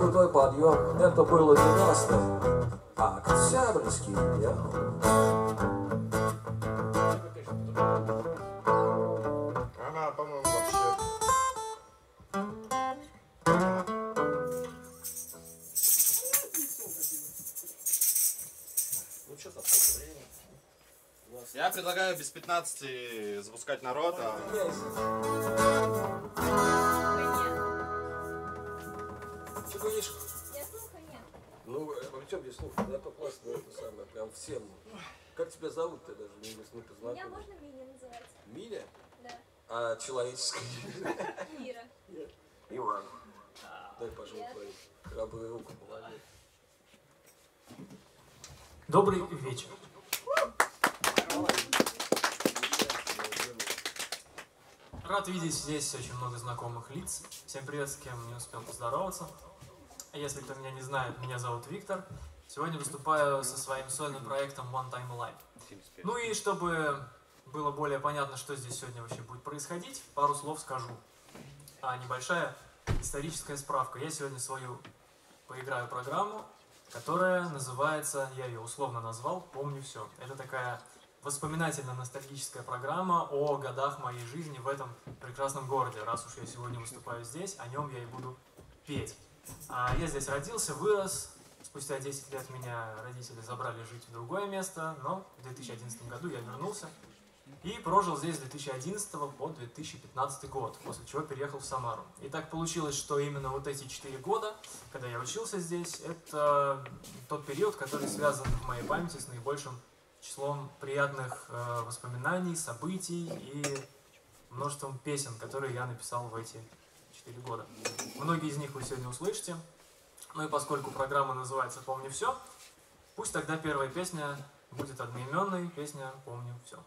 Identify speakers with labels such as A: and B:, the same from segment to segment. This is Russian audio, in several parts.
A: крутой подъем, это было 90-х, Октябрьский днем.
B: Она, по-моему, вообще...
A: Ну что, за сколько времени?
B: Я предлагаю без 15 запускать народ, а...
A: Что говоришь?
C: Я слуха нет.
A: Ну, при чем здесь слух? Зато классно, это самое, прям всем. Как тебя зовут-то даже, не познакомились?
C: Меня можно Миня называть?
A: Миля?
C: Да.
A: А человеческое?
C: Ира.
A: Иван. Дай, пожалуй, твою храбрую руку, молодец.
D: Добрый вечер. Рад видеть здесь очень много знакомых лиц. Всем привет, с кем не успел поздороваться. Если кто меня не знает, меня зовут Виктор. Сегодня выступаю со своим сольным проектом One Time Alive. Ну и чтобы было более понятно, что здесь сегодня вообще будет происходить, пару слов скажу. Небольшая историческая справка. Я сегодня свою поиграю программу, которая называется, я ее условно назвал, «Помню все». Это такая воспоминательно-ностальгическая программа о годах моей жизни в этом прекрасном городе. Раз уж я сегодня выступаю здесь, о нем я и буду петь. Я здесь родился, вырос. Спустя 10 лет меня родители забрали жить в другое место, но в 2011 году я вернулся и прожил здесь с 2011 по 2015 год, после чего переехал в Самару. И так получилось, что именно вот эти 4 года, когда я учился здесь, это тот период, который связан в моей памяти с наибольшим числом приятных воспоминаний, событий и множеством песен, которые я написал в эти 4 года. Многие из них вы сегодня услышите. Ну и поскольку программа называется «Помню все», пусть тогда первая песня будет одноименной, песня «Помню все».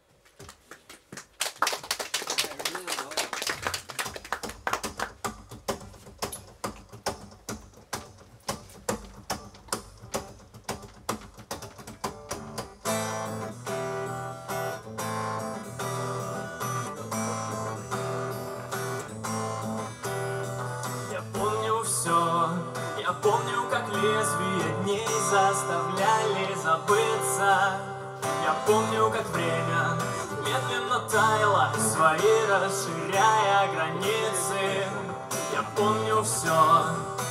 D: Я помню, как лезвие дней заставляли забыться. Я помню, как время медленно таяло, свои расширяя границы. Я помню все.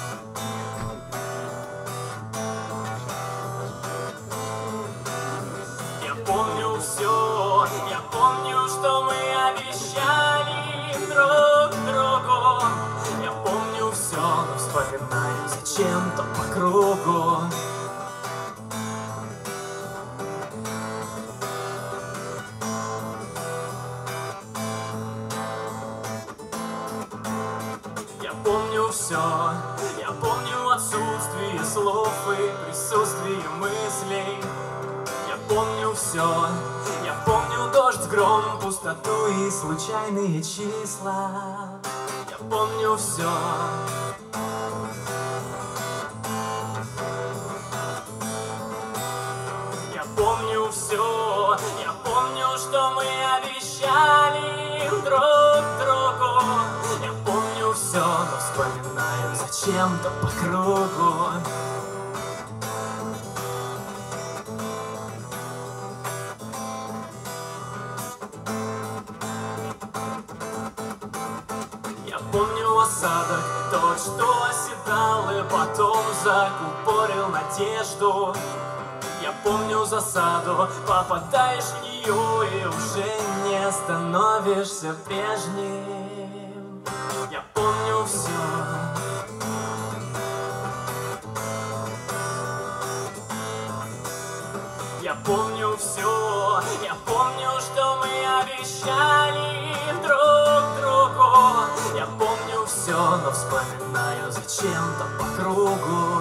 D: Я помню все. Я помню, что мы обещали друг другу. Я помню все, но вспоминаю зачем-то по кругу. Я помню все, я помню отсутствие слов и присутствие мыслей. Я помню все, я помню дождь, гром, пустоту и случайные числа. Я помню все. Я помню все, я помню, что мы обещали друг другу. Я помню все, но вспоминаю зачем-то по кругу. Я помню осадок, тот, что оседал и потом закупорил надежду. Я помню засаду, попадаешь в нее и уже не становишься прежним. Я помню все. Я помню все, я помню, что мы обещали друг другу. Я помню все, но вспоминаю зачем-то по кругу.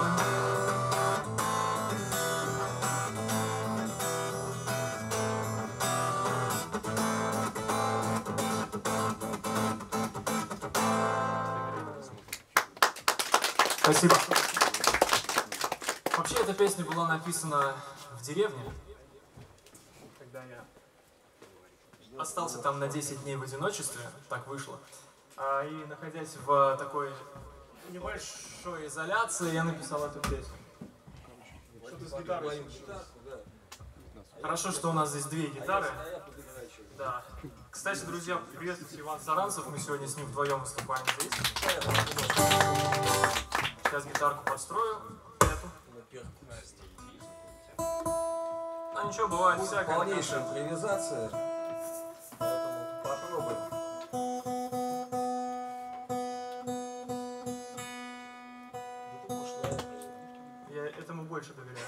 D: Спасибо. Вообще, эта песня была написана в деревне, когда я остался там на 10 дней в одиночестве, так вышло. И находясь в такой небольшой изоляции я написал эту песню.
A: Что-то с гитарой.
D: Хорошо, что у нас здесь две гитары. Да. Кстати, друзья, приветствуйте Иван Саранцев. Мы сегодня с ним вдвоем выступаем здесь. Сейчас гитарку подстрою. Эту. Ну ничего, бывает всякое.
A: Полнейшая импровизация. Поэтому попробуем.
D: Я этому больше доверяю.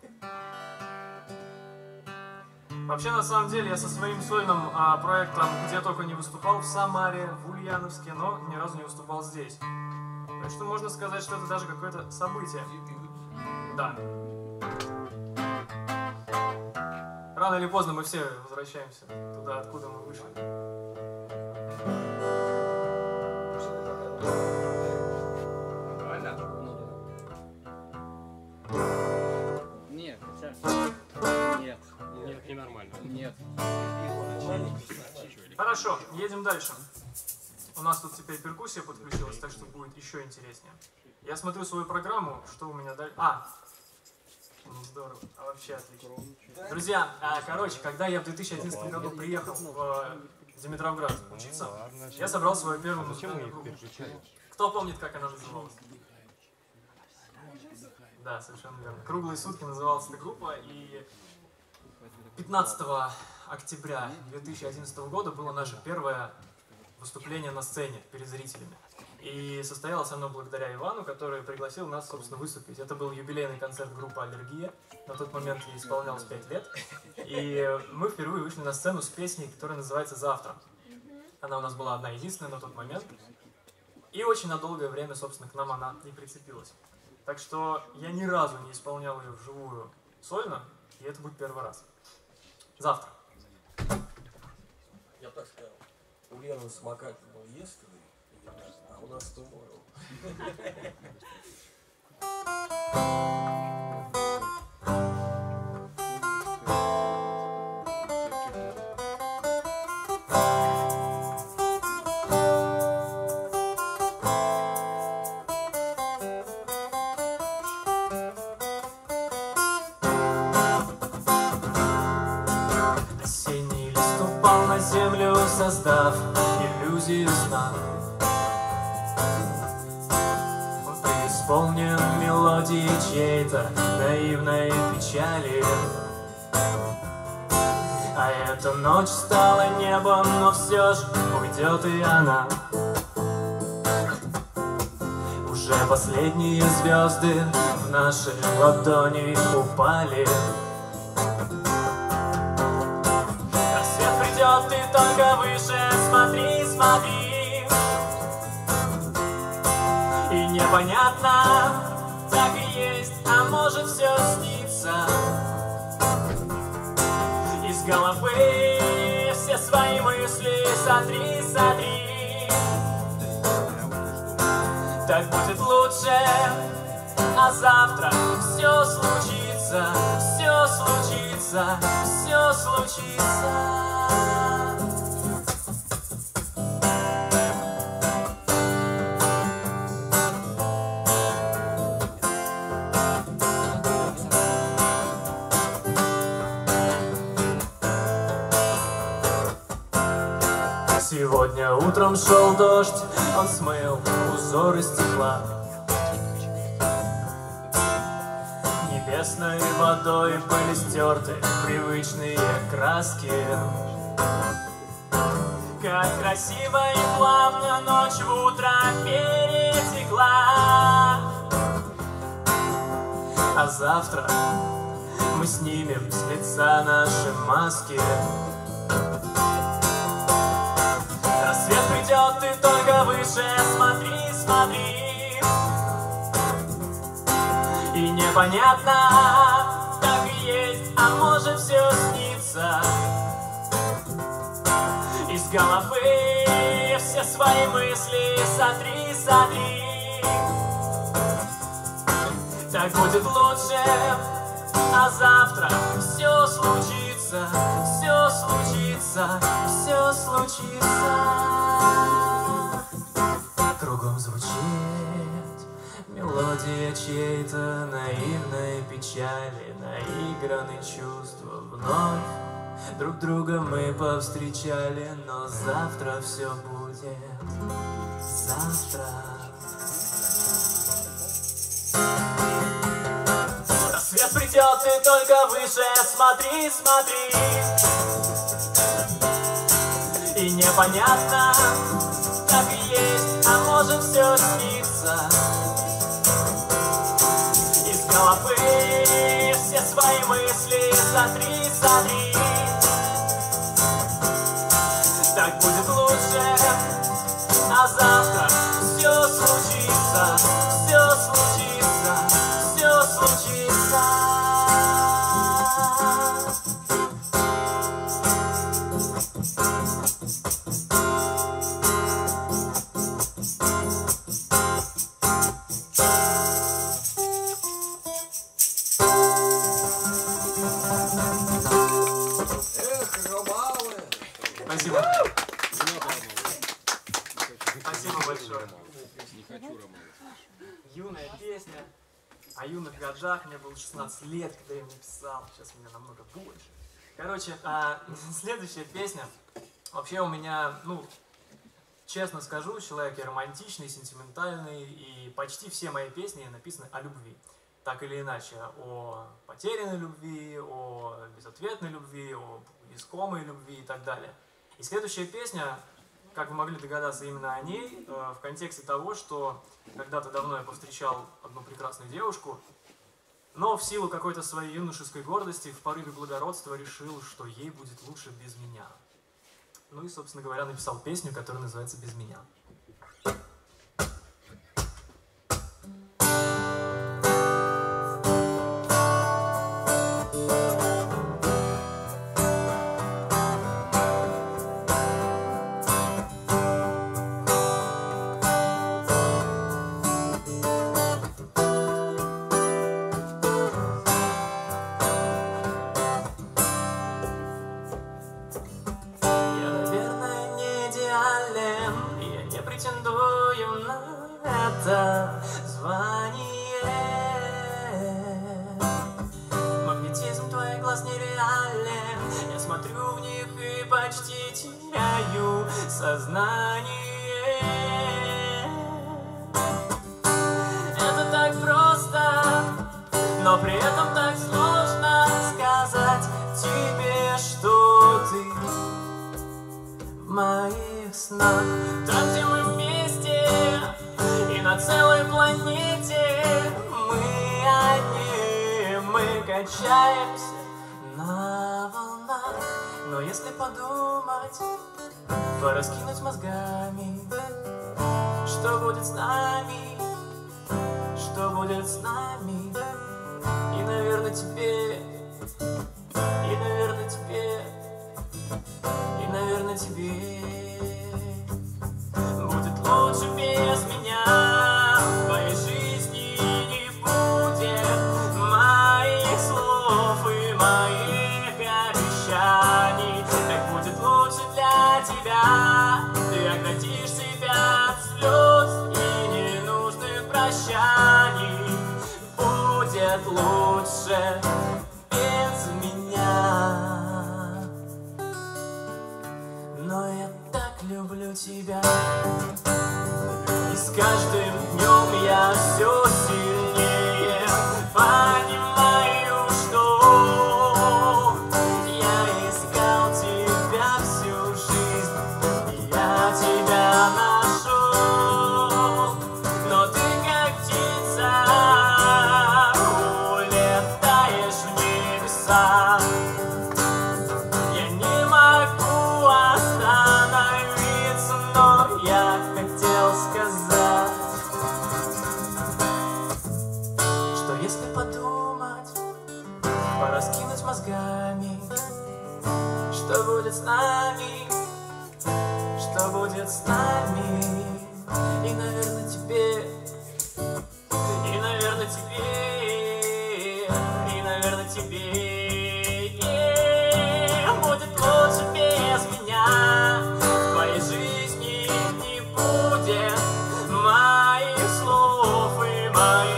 D: Вообще, на самом деле, я со своим сольным проектом где только не выступал, в Самаре, в Ульяновске, но ни разу не выступал здесь. Так что можно сказать, что это даже какое-то событие. Да. Рано или поздно мы все возвращаемся туда, откуда мы вышли.
E: Нет, нет.
F: Нет, ненормально.
E: Нет.
D: Хорошо, едем дальше. У нас тут теперь перкуссия подключилась, так что будет еще интереснее. Я смотрю свою программу, что у меня дальше... Ну здорово, вообще отлично. Друзья, короче, когда я в 2011 году приехал в Димитровград учиться, я собрал свою первую музыкальную группу. Кто помнит, как она называлась? Да, совершенно верно. «Круглые сутки» называлась эта группа, и 15 октября 2011 года было наше первое выступление на сцене перед зрителями. И состоялось оно благодаря Ивану, который пригласил нас, собственно, выступить. Это был юбилейный концерт группы «Аллергия». На тот момент ей исполнялось 5 лет. И мы впервые вышли на сцену с песней, которая называется «Завтра». Она у нас была одна единственная на тот момент. И очень на долгое время, собственно, к нам она и прицепилась. Так что я ни разу не исполнял ее вживую сольно, и это будет первый раз. «Завтра».
A: Я так сказал. У Лены самокат был yesterday, а у нас tomorrow.
D: Осенний лист упал на землю, создав иллюзию сна. Он преисполнен мелодии чьей-то наивной печали. А эта ночь стала небом, но все ж уйдет и она. Уже последние звезды в наши ладони упали. Рассвет придет, ты только выше смотри, смотри. И непонятно, так и есть, а может все снится. Из головы все свои мысли сотри, сотри. Так будет лучше, а завтра все случится, все случится, все случится. Сегодня утром шел дождь, он смыл узоры стекла. Небесной водой были стерты привычные краски. Как красиво и плавно ночь в утро перетекла. А завтра мы снимем с лица наши маски. Рассвет придет, ты только выше смотри, смотри. И непонятно, так и есть, а может все снится. Из головы все свои мысли сотри, сотри. Так будет лучше, а завтра все случится, все случится, все случится. Кругом звучит Мелодия чьей-то наивной печали, наигранные чувства вновь. Друг друга мы повстречали, но завтра все будет. Завтра. Рассвет придет, и только выше смотри, смотри. И непонятно, так и есть, а может все снится. Из головы все свои мысли сотри, сотри. Так будет лучше, а завтра все случится, все случится, все случится.
A: Эх, Ромалы!
D: Спасибо. Спасибо большое. Юная песня. О юных годах. Мне было 16 лет, когда я ее написал. Сейчас мне намного больше. Короче, следующая песня. Вообще у меня, честно скажу, человек я романтичный, сентиментальный. И почти все мои песни написаны о любви. Так или иначе, о потерянной любви, о безответной любви, о искомой любви и так далее. И следующая песня, как вы могли догадаться, именно о ней, в контексте того, что когда-то давно я повстречал одну прекрасную девушку, но в силу какой-то своей юношеской гордости, в порыве благородства решил, что ей будет лучше без меня. Ну и, собственно говоря, написал песню, которая называется «Без меня». Претендую на это звание. Магнетизм твоих глаз нереален. Я смотрю в них и почти теряю сознание. Это так просто, но при этом так сложно сказать тебе, что ты в моих снах. Там, где мы вместе, и на целой планете мы одни, мы качаемся на волнах. Но если подумать, пораскинуть мозгами, что будет с нами, что будет с нами, и, наверное, тебе, и, наверное, тебе, и, наверное, тебе будет лучше без меня. В твоей жизни не будет моих слов и моих обещаний. Так будет лучше для тебя. Ты оградишь себя от слез и ненужных прощаний. Будет лучше без меня. Но я так люблю тебя. И с каждым днем я все сильнее понимаю, что я искал тебя всю жизнь, и я тебя нашел. Но ты как птица улетаешь в небеса. Я не могу остановиться, но я хотел сказать, что если подумать, пораскинуть мозгами, что будет с нами, что будет с нами, и, наверное, тебе, и, наверное, тебе, и, наверное, тебе будет лучше без меня. В твоей жизни не будет моих слов и моих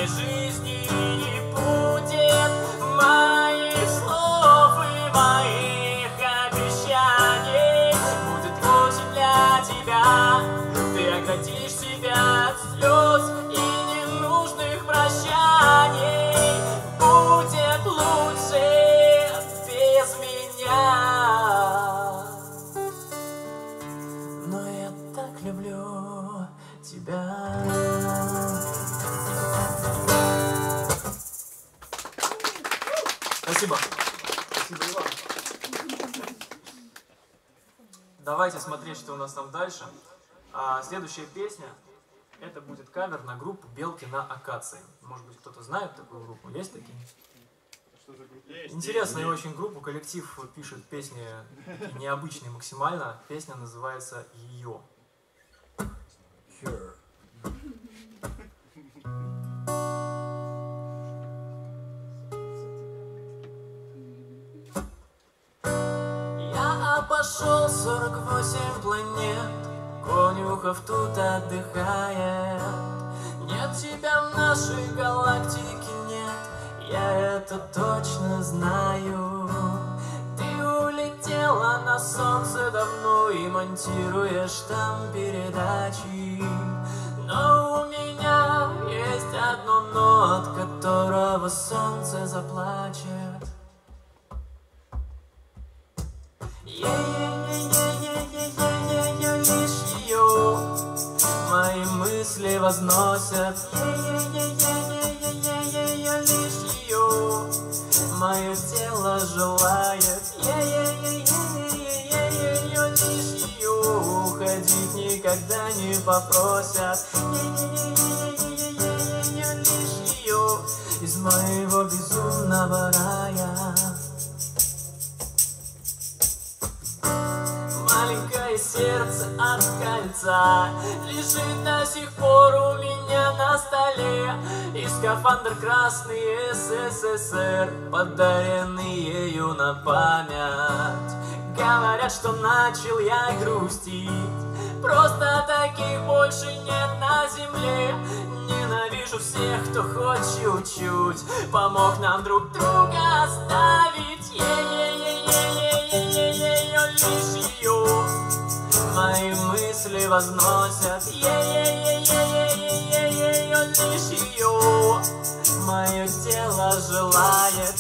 D: моей жизни не будет моих слов и моих обещаний. Будет лучше для тебя, ты оградишь себя от слез и ненужных прощаний. Будет лучше без меня. Но я так люблю тебя. Спасибо. Спасибо и вам. Давайте смотреть, что у нас там дальше. Следующая песня, это будет кавер на группу «Белки на акации». Может быть, кто-то знает такую группу? Есть такие? Интересная очень группа, коллектив пишет песни такие необычные максимально. Песня называется «Ее».
A: Here.
D: Я обошел 48 планет, конюхов тут отдыхает. Нет тебя в нашей галактике, нет, я это точно знаю. Ты улетела на солнце давно и монтируешь там передачи. Но у меня есть одно но, от которого солнце заплачет. Лишь ее мои мысли возносят. Лишь ее мое тело желает. Лишь ее уходить никогда не попросят. Лишь ее из моего безумного рая. Маленькое сердце от кольца лежит до сих пор у меня на столе. И скафандр красный СССР, подаренный ею на память. Говорят, что начал я грустить, просто таких больше нет на земле. Ненавижу всех, кто хоть чуть-чуть помог нам друг друга оставить. Лишь ее мои мысли возносят. Лишь ее мое тело желает.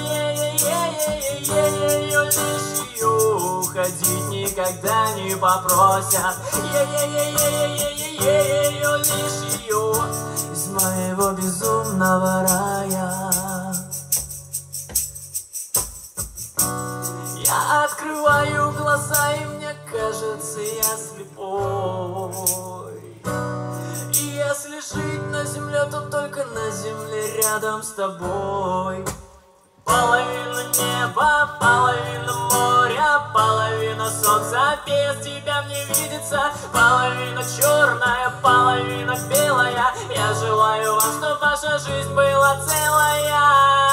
D: Лишь ее уходить никогда не попросят. Лишь ее из моего безумного рая. Я открываю глаза, и мне кажется, я слепой. И если жить на земле, то только на земле рядом с тобой. Половина неба, половина моря, половина солнца без тебя мне видится. Половина черная, половина белая. Я желаю вам, чтобы ваша жизнь была целая.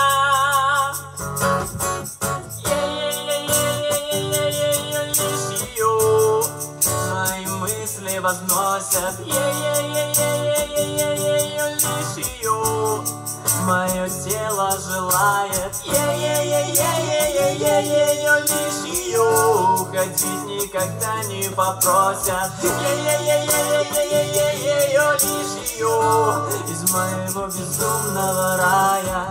D: Лишь ее мои мысли возносят. Лишь ее мое тело желает. Лишь ее уходить никогда не попросят. Лишь ее из моего безумного рая.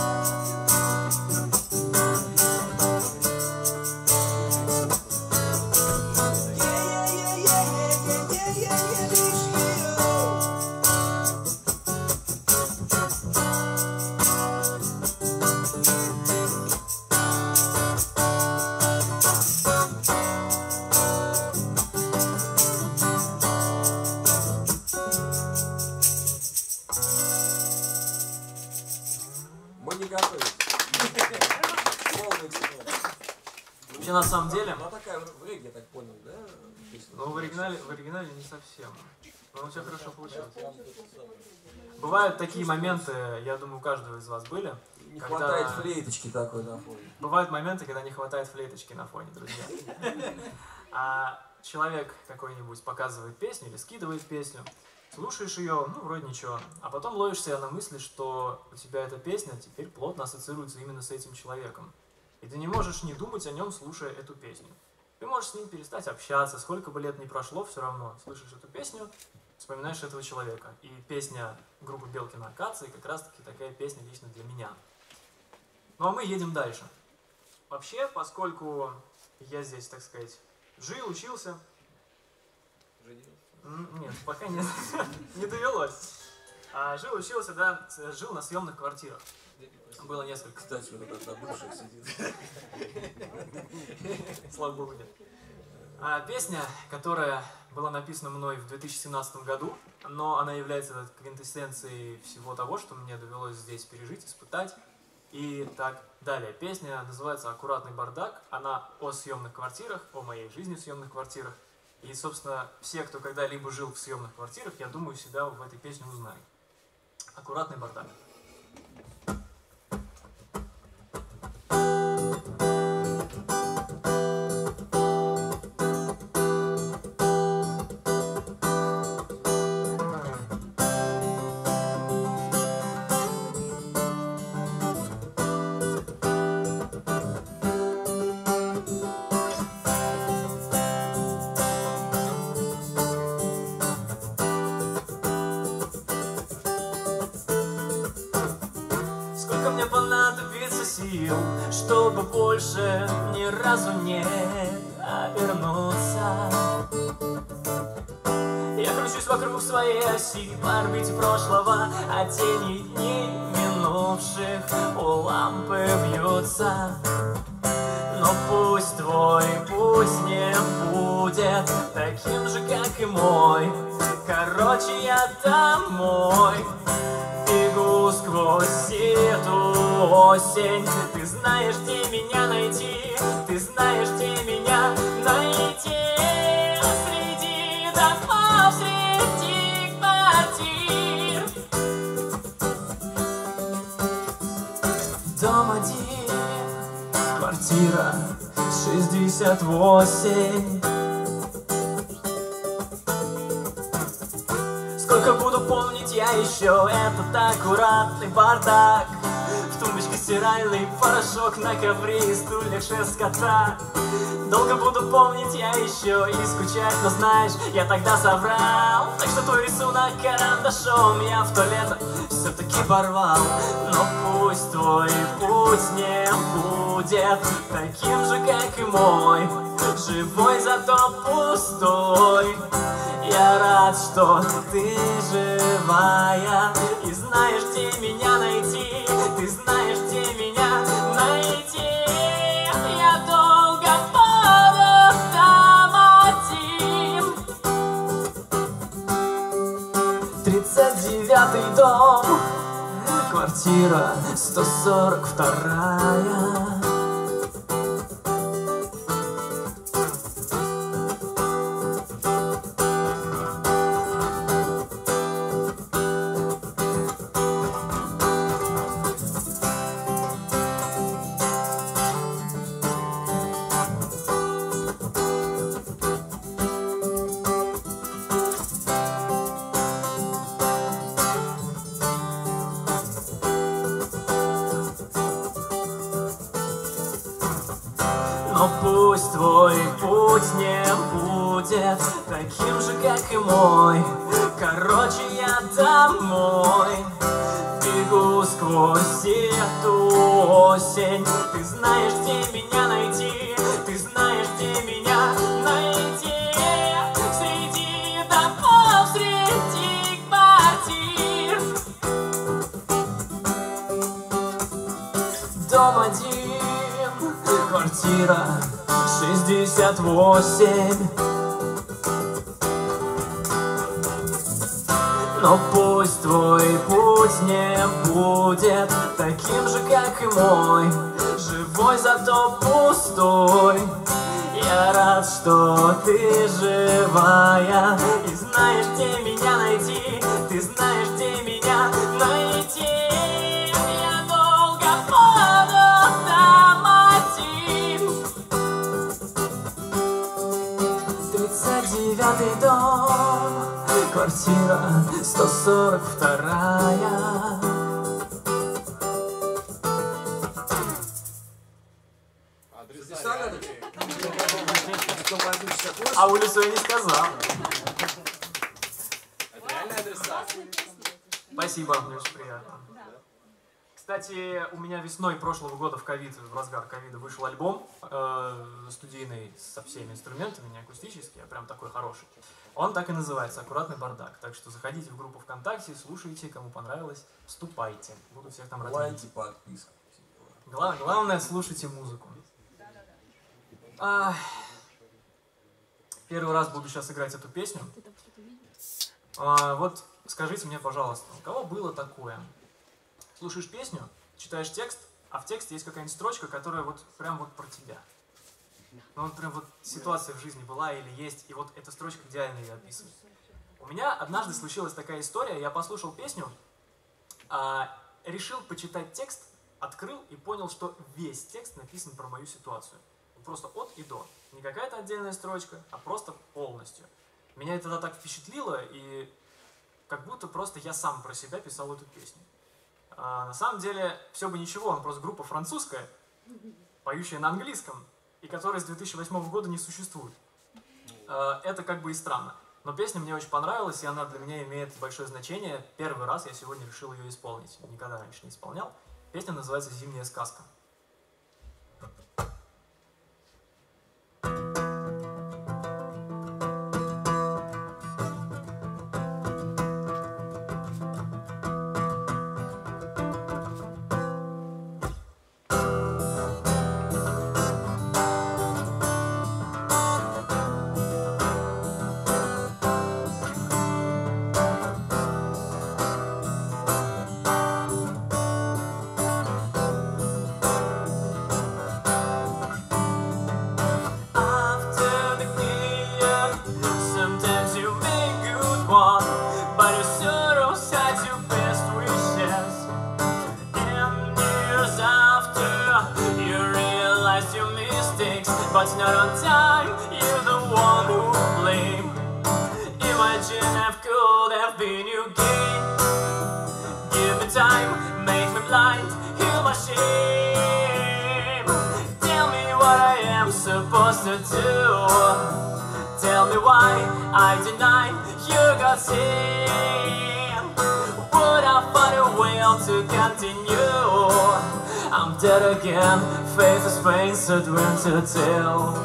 A: Мы не готовились. Полный цикл.
D: Вообще, на самом деле,
A: Она такая в регге, я так понял, да? Песня?
D: ну, в оригинале не совсем. Но у тебя хорошо получилось. Бывают такие моменты, я думаю, у каждого из вас были.
A: Не
D: когда-
A: хватает флейточки такой на фоне.
D: Бывают моменты, когда не хватает флейточки на фоне, друзья. А человек какой-нибудь показывает песню или скидывает песню, Слушаешь ее, ну, вроде ничего, а потом ловишь себя на мысли, что у тебя эта песня теперь плотно ассоциируется именно с этим человеком. И ты не можешь не думать о нем, слушая эту песню. Ты можешь с ним перестать общаться, сколько бы лет ни прошло, все равно слышишь эту песню, вспоминаешь этого человека. И песня группы Белкина Акации как раз-таки такая песня лично для меня. Ну а мы едем дальше. Вообще, поскольку я здесь, так сказать, жил, учился... Нет, пока нет, не довелось. Жил, учился, да, жил на съемных квартирах. Было несколько.
A: Кстати, вот одна бывшая сидит.
D: Слава богу, нет. Песня, которая была написана мной в 2017 году, но она является квинтэссенцией всего того, что мне довелось здесь пережить, испытать и так далее. Песня называется «Аккуратный бардак». Она о съемных квартирах, о моей жизни в съемных квартирах. И, собственно, все, кто когда-либо жил в съемных квартирах, я думаю, себя в этой песне узнали. «Аккуратный бардак». Мне понадобится сил, чтобы больше ни разу не обернуться. Я кручусь вокруг своей оси по орбите прошлого, а тени дней минувших у лампы бьются. Но пусть твой путь не будет таким же, как и мой. Короче, я домой бегу сквозь эту осень. Ты знаешь, где меня найти, ты знаешь, где меня найти. Среди домов, среди квартир. Дом один, квартира 68. Сколько буду помнить я еще этот аккуратный бардак. В тумбочке стиральный порошок, на ковре и стульях шерсть кота. Долго буду помнить я еще и скучать, но знаешь, я тогда соврал. Так что твой рисунок карандашом я в то лето все-таки порвал. Но пусть твой путь не будет таким же, как и мой. Живой, зато пустой. Я рад, что ты живая и знаешь, где меня найти. Ты знаешь, где меня найти. Я долго буду там один. 39-й дом, квартира 142. Но пусть твой путь не будет таким же, как и мой. Короче, я домой бегу сквозь эту осень. Ты знаешь, где меня найти, ты знаешь, где меня найти. Среди домов, среди квартир. Дом один, квартира 68. Но пусть твой путь не будет таким же, как и мой. Живой, зато пустой. Я рад, что ты живая и знаешь, где меня найти. Ты знаешь, где меня найти. Я долго буду там один. 39-й дом, квартира 142-я.
A: Адреса надо? 168.
D: А улицу я не сказал.
B: Это реальные адреса?
D: Спасибо, мне очень приятно. Кстати, у меня весной прошлого года в разгар ковида вышел альбом студийный со всеми инструментами, не акустический, а прям такой хороший. Он так и называется «Аккуратный бардак». Так что заходите в группу ВКонтакте, слушайте, кому понравилось, вступайте. Буду всех там рад видеть.
A: Лайки, подписка.
D: Главное, слушайте музыку. Первый раз буду сейчас играть эту песню. Вот скажите мне, пожалуйста, у кого было такое? Слушаешь песню, читаешь текст, а в тексте есть какая-нибудь строчка, которая вот прям вот про тебя. Ну вот прям вот ситуация в жизни была или есть, и вот эта строчка идеально ее описывает. У меня однажды случилась такая история, я послушал песню, решил почитать текст, открыл и понял, что весь текст написан про мою ситуацию. Просто от и до. Не какая-то отдельная строчка, а просто полностью. Меня это тогда так впечатлило, и как будто просто я сам про себя писал эту песню. На самом деле, все бы ничего, он просто группа французская, поющая на английском, и которая с 2008 года не существует. Это как бы и странно. Но песня мне очень понравилась, и она для меня имеет большое значение. Первый раз я сегодня решил ее исполнить. Никогда раньше не исполнял. Песня называется «Зимняя сказка». But not on time, you're the one who blame. Imagine if could have been you again. Give me time, make me blind, heal my shame. Tell me what I am supposed to do. Tell me why I deny you got sin. Would I find a way to continue? I'm dead again, faith is pain, so dream to tell.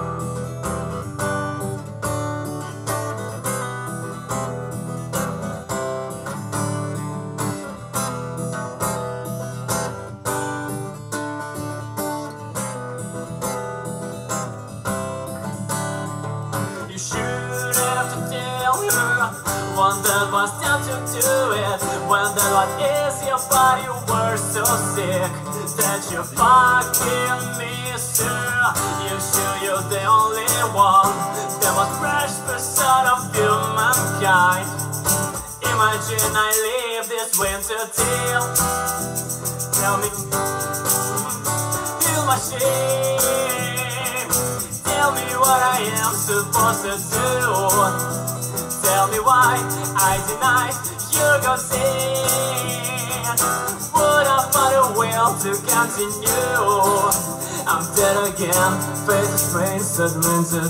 D: You should have to tell her one that was down to do it. When that what is your body were so sick that you fucking miss her. You sure you're the only one that was fresh percent of humankind. Imagine I live this winter till. Tell me, feel my shame. Tell me what I am supposed to do. Tell me why I deny you got sin. Would I find a will to continue? I'm dead again, face is pain, settling to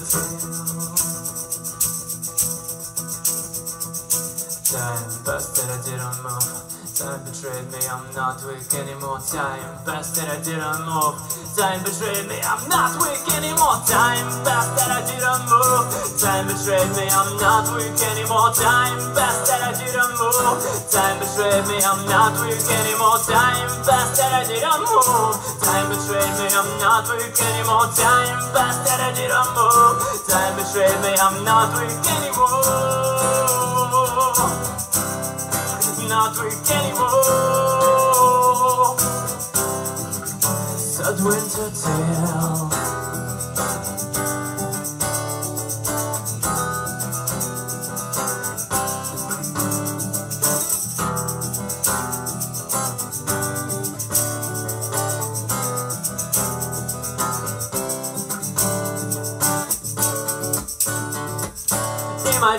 D: time passed that I didn't move. Time betrayed me, I'm not weak anymore. Time passed that I didn't move. Time betrayed me, I'm not weak anymore. Time passed that I didn't move. Time betrayed me, I'm not weak anymore. Time passed that I didn't move. Time betrayed me, I'm not weak anymore. Time passed that I didn't move. Time betrayed me, I'm not weak anymore. Time passed that I didn't move. Time betrayed me, I'm not weak anymore. Not weak anymore. Sad winter tale.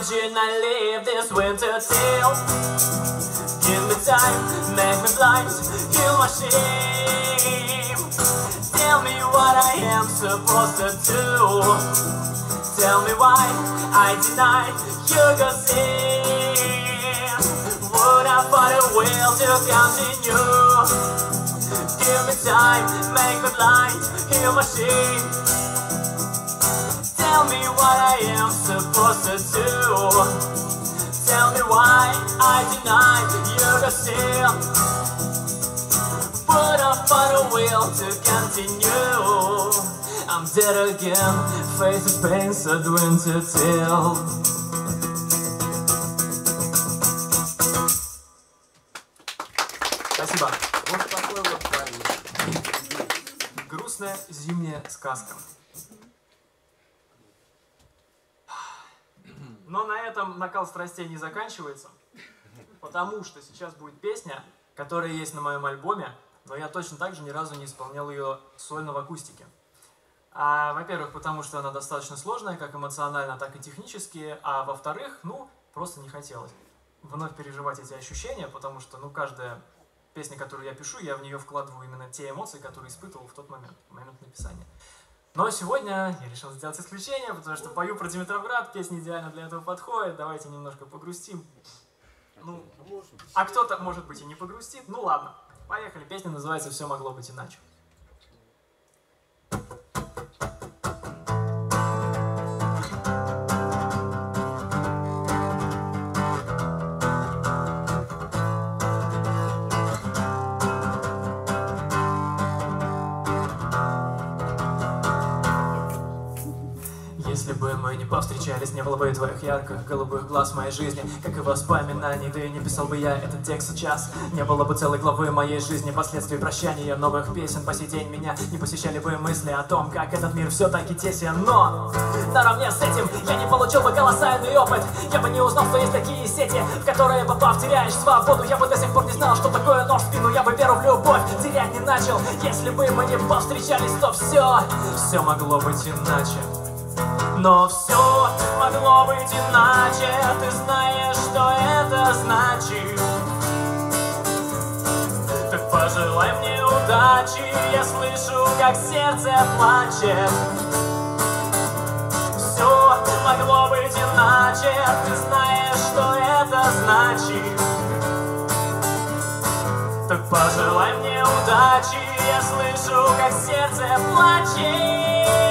D: Imagine I live this winter tale. Give me time, make me blind, heal my shame. Tell me what I am supposed to do. Tell me why I deny you got sin. Would I find a will to continue? Give me time, make me blind, heal my shame. Tell me what I am supposed to do. Tell me why I deny you got sin. Would I find a will to continue? I'm dead again, face of pain, sad winter tale. Спасибо.
A: Вот такой вот парень.
D: Грустная зимняя сказка. Но на этом накал страстей не заканчивается, потому что сейчас будет песня, которая есть на моем альбоме, но я точно так же ни разу не исполнял ее сольно в акустике. Во-первых, потому что она достаточно сложная, как эмоционально, так и технически, а во-вторых, просто не хотелось вновь переживать эти ощущения, потому что, каждая песня, которую я пишу, я в нее вкладываю именно те эмоции, которые испытывал в тот момент, в момент написания. Но сегодня я решил сделать исключение, потому что пою про Димитровград, песня идеально для этого подходит, давайте немножко погрустим. А кто-то, может быть, и не погрустит, ладно, поехали, песня называется «Все могло быть иначе». Если бы мы не повстречались, не было бы и твоих ярких голубых глаз в моей жизни, как и воспоминаний, да и не писал бы я этот текст сейчас. Не было бы целой главы моей жизни, последствий прощания новых песен. По сей день меня не посещали бы мысли о том, как этот мир все-таки тесен. Но наравне с этим я не получил бы колоссальный опыт. Я бы не узнал, что есть такие сети, в которые, попав, теряешь свободу. Я бы до сих пор не знал, что такое нож в спину. Я бы веру в любовь терять не начал. Если бы мы не повстречались, то все могло быть иначе. Но все могло быть иначе, ты знаешь, что это значит. Так пожелай мне удачи, я слышу, как сердце плачет. Все могло быть иначе, ты знаешь, что это значит. Так пожелай мне удачи, я слышу, как сердце плачет.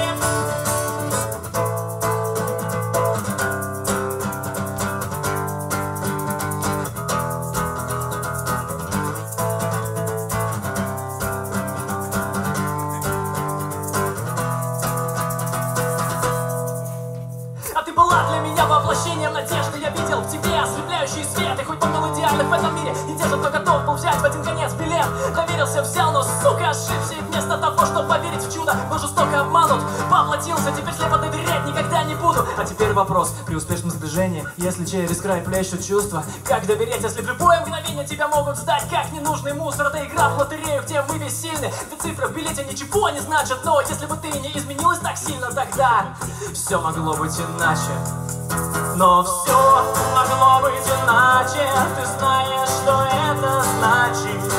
D: Воплощением надежды я видел в тебе ослепляющий свет. И хоть помнил идеальных в этом мире, не держит, но готов был взять в один конец билет. Доверился, взял, но, сука, ошибся. И вместо того, чтобы поверить в чудо, был жестоко обманут. Поплатился, теперь слепо доверять никогда не буду. А теперь вопрос, при успешном сближении, если через край плещут чувства, как доверять, если в любое мгновение тебя могут сдать как ненужный мусор? Это игра в лотерею, где мы бессильны. Ведь цифры в билете ничего не значат. Но если бы ты не изменилась так сильно, тогда все могло быть иначе. Но все могло быть иначе, ты знаешь, что это значит.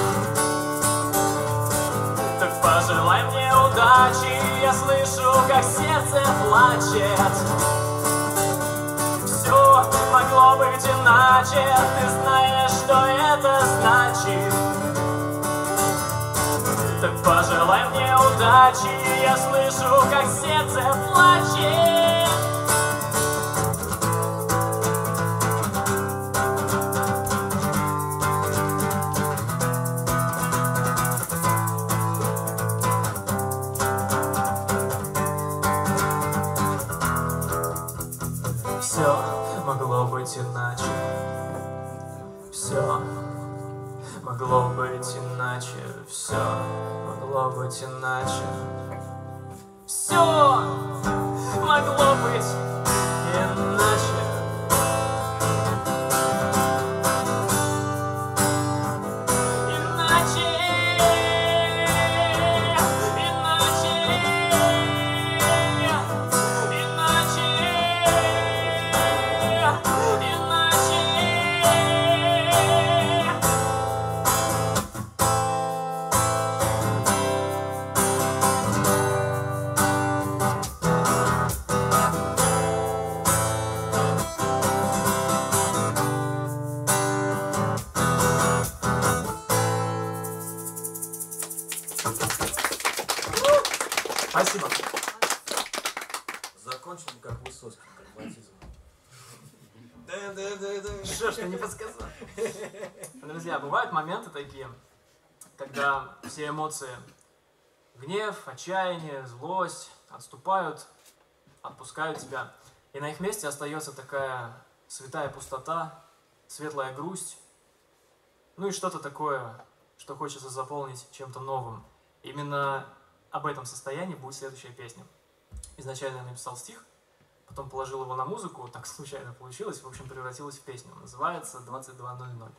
D: Так пожелай мне удачи, я слышу, как сердце плачет. Все могло быть иначе, ты знаешь, что это значит. Так пожелай мне удачи, я слышу, как сердце плачет. Все могло быть иначе. Все могло быть иначе. Все могло быть иначе. Все могло быть иначе. Спасибо.
A: Закончили как Высоцкий, прагматизм.
D: Что ж ты не подсказал? Друзья, бывают моменты такие, когда все эмоции, гнев, отчаяние, злость отступают, отпускают тебя. И на их месте остается такая святая пустота, светлая грусть, ну и что-то такое, что хочется заполнить чем-то новым. Именно об этом состоянии будет следующая песня. Изначально я написал стих, потом положил его на музыку, так случайно получилось, в общем, превратилось в песню. Называется «22:00».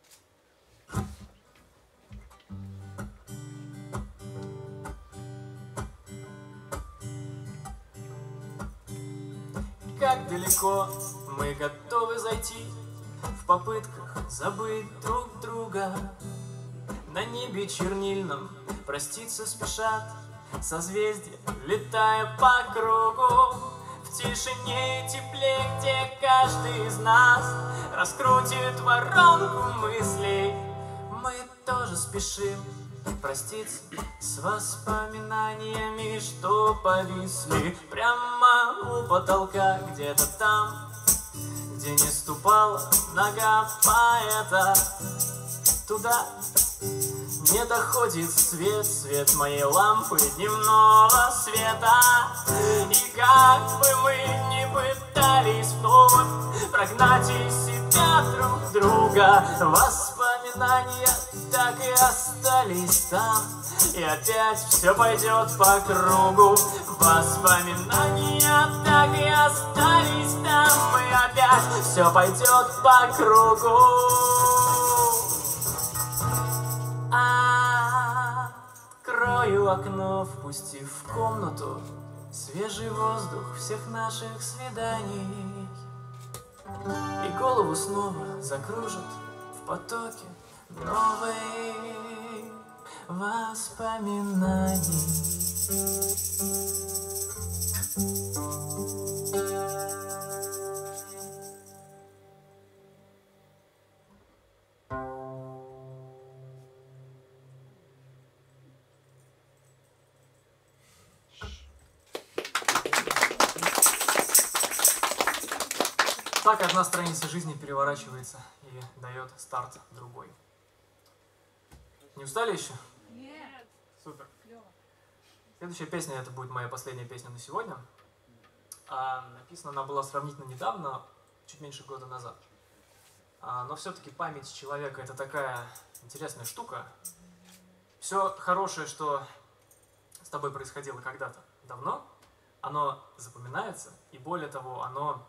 D: Как далеко мы готовы зайти в попытках забыть друг друга. На небе чернильном проститься спешат созвездия, летая по кругу. В тишине и тепле, где каждый из нас раскрутит воронку мыслей, мы тоже спешим проститься с воспоминаниями, что повисли прямо у потолка, где-то там, где не ступала нога поэта. Туда не доходит свет моей лампы дневного света. И как бы мы ни пытались вновь прогнать из себя друг друга, воспоминания так и остались там, и опять все пойдет по кругу. Воспоминания так и остались там, и опять все пойдет по кругу. Открою окно, впустив в комнату свежий воздух всех наших свиданий, и голову снова закружат в потоке новых воспоминаний. Так одна страница жизни переворачивается и дает старт другой. Не устали еще?
C: Нет.
D: Супер.
C: Клево.
D: Следующая песня, это будет моя последняя песня на сегодня. Написана она была сравнительно недавно, чуть меньше года назад. Но все-таки память человека — это такая интересная штука. Все хорошее, что с тобой происходило когда-то давно, оно запоминается, и более того, оно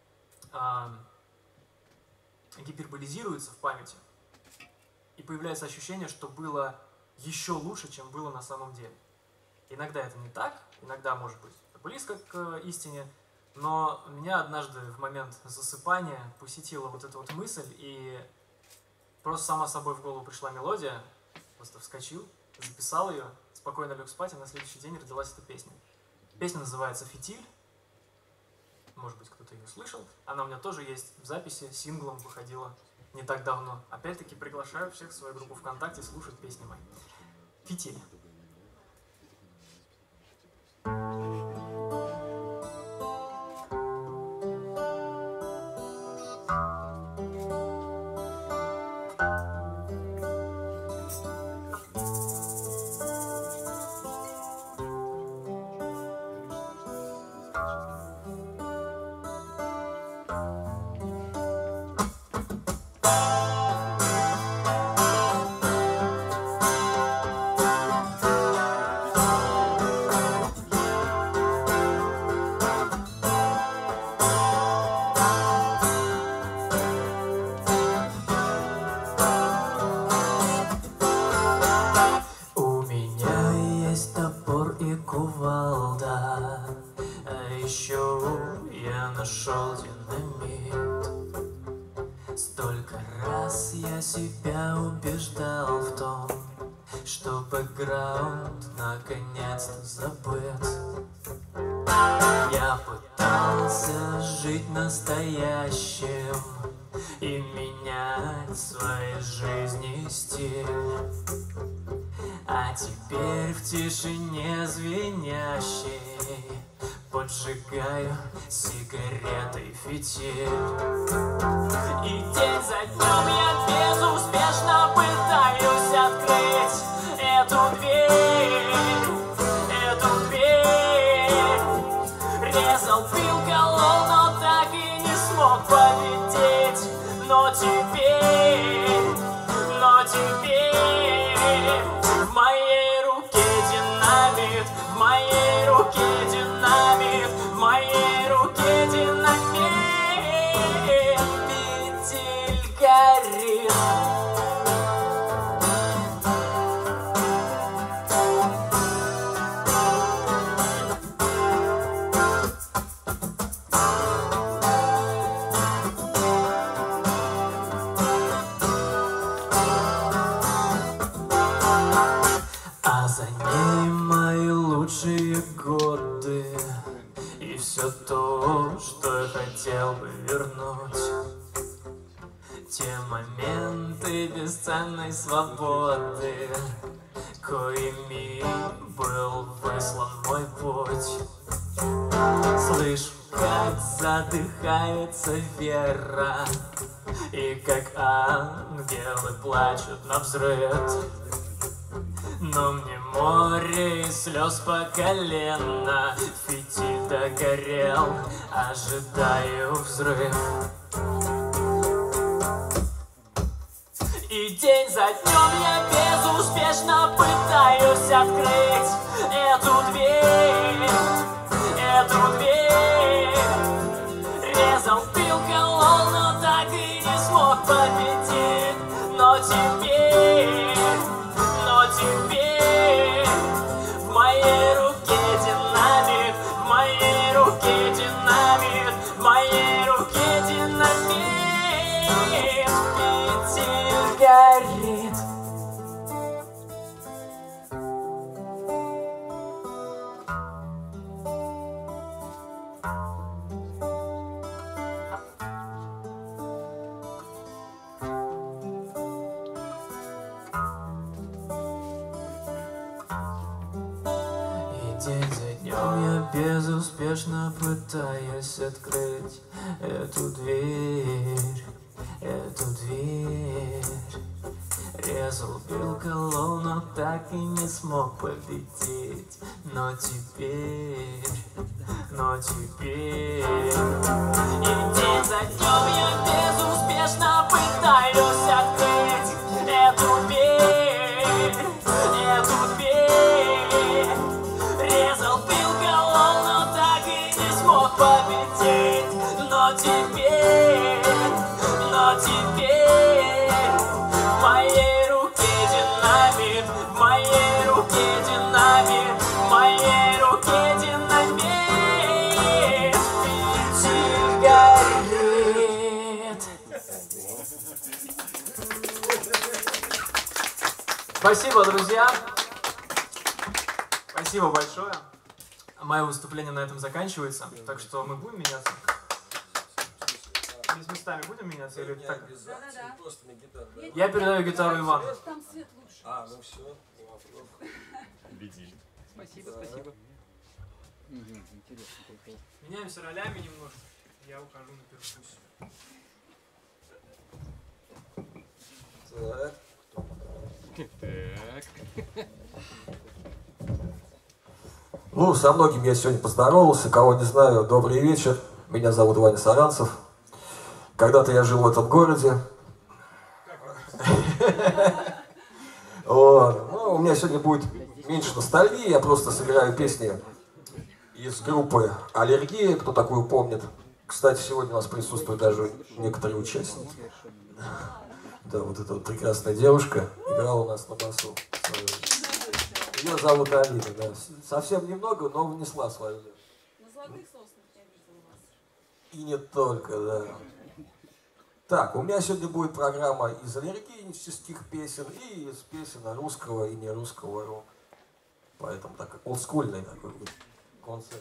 D: гиперболизируется в памяти, и появляется ощущение, что было еще лучше, чем было на самом деле. Иногда это не так, иногда, может быть, близко к истине, но меня однажды в момент засыпания посетила вот эта вот мысль, и просто сама собой в голову пришла мелодия, просто вскочил, записал ее, спокойно лег спать, и на следующий день родилась эта песня. Песня называется «Фитиль». Может быть, кто-то ее слышал. Она у меня тоже есть в записи, синглом выходила не так давно. Опять-таки приглашаю всех в свою группу ВКонтакте слушать песни мои. «Фитиль». Столько раз я себя убеждал в том, что бэкграунд наконец-то забыт. Я пытался жить настоящим и менять в своей жизни стиль. А теперь в тишине звенящей поджигаю сигаретой фитиль. И день за днем я безуспешно пытаюсь открыть эту дверь, эту дверь. Резал, пил, колол, но так и не смог победить. Но теперь в моей руке динамит, в моей руке динамит, в моей руке динамит. Фитиль горит. А за ней мои лучшие годы и все то, что я хотел бы вернуть. Те моменты бесценной свободы, коими был выслан мой путь. Слышу, как задыхается вера, и как ангелы плачут навзрыд. Но мне море и слез по колено, фитиль догорел, ожидаю взрыв. И день за днем я безуспешно пытаюсь открыть эту дверь, эту дверь. Резал, пил, колол, но так и не смог победить. Но теперь в моей руке динамит, в моей руке динамит, в моей руке динамит. Фитиль горит. День за днем я безуспешно пытаюсь открыть эту дверь, эту дверь. Резал, бил, колол, но так и не смог победить. Но теперь и день за днем я безуспешно пытаюсь открыть эту дверь, эту дверь. Резал, пил, колол, но так и не смог победить. Но теперь в моей руке динамит, в моей руке динамит, в моей руке динамит. Фитиль горит. Спасибо, друзья. Спасибо большое. Мое выступление на этом заканчивается, так что мы будем меняться. Мы с местами будем меняться или так?
C: Да-да-да.
A: Просто на гитару. Да?
D: Я передаю гитару Ивану.
C: Там свет лучше.
A: А, ну все, не вопрос.
B: Беди.
E: Спасибо,
A: Да.
E: спасибо. Интересно, прикол.
D: Меняемся ролями немножко. Я ухожу на перкуссию.
A: Так. Ну, со многими я сегодня поздоровался. Кого не знаю, добрый вечер. Меня зовут Ваня Саранцев. Когда-то я жил в этом городе. Ну, у меня сегодня будет меньше ностальгии. Я просто сыграю песни из группы «Аллергия», кто такую помнит. Кстати, сегодня у нас присутствуют даже некоторые участники. Да, вот эта вот прекрасная девушка играла у нас на басу. Ее зовут Алина, да. Совсем немного, но внесла свою.
C: На золотых соснах я видела вас.
A: И не только, да. Так, у меня сегодня будет программа из аллергических песен и из песен русского и нерусского рока. Поэтому так олдскульный такой будет концерт.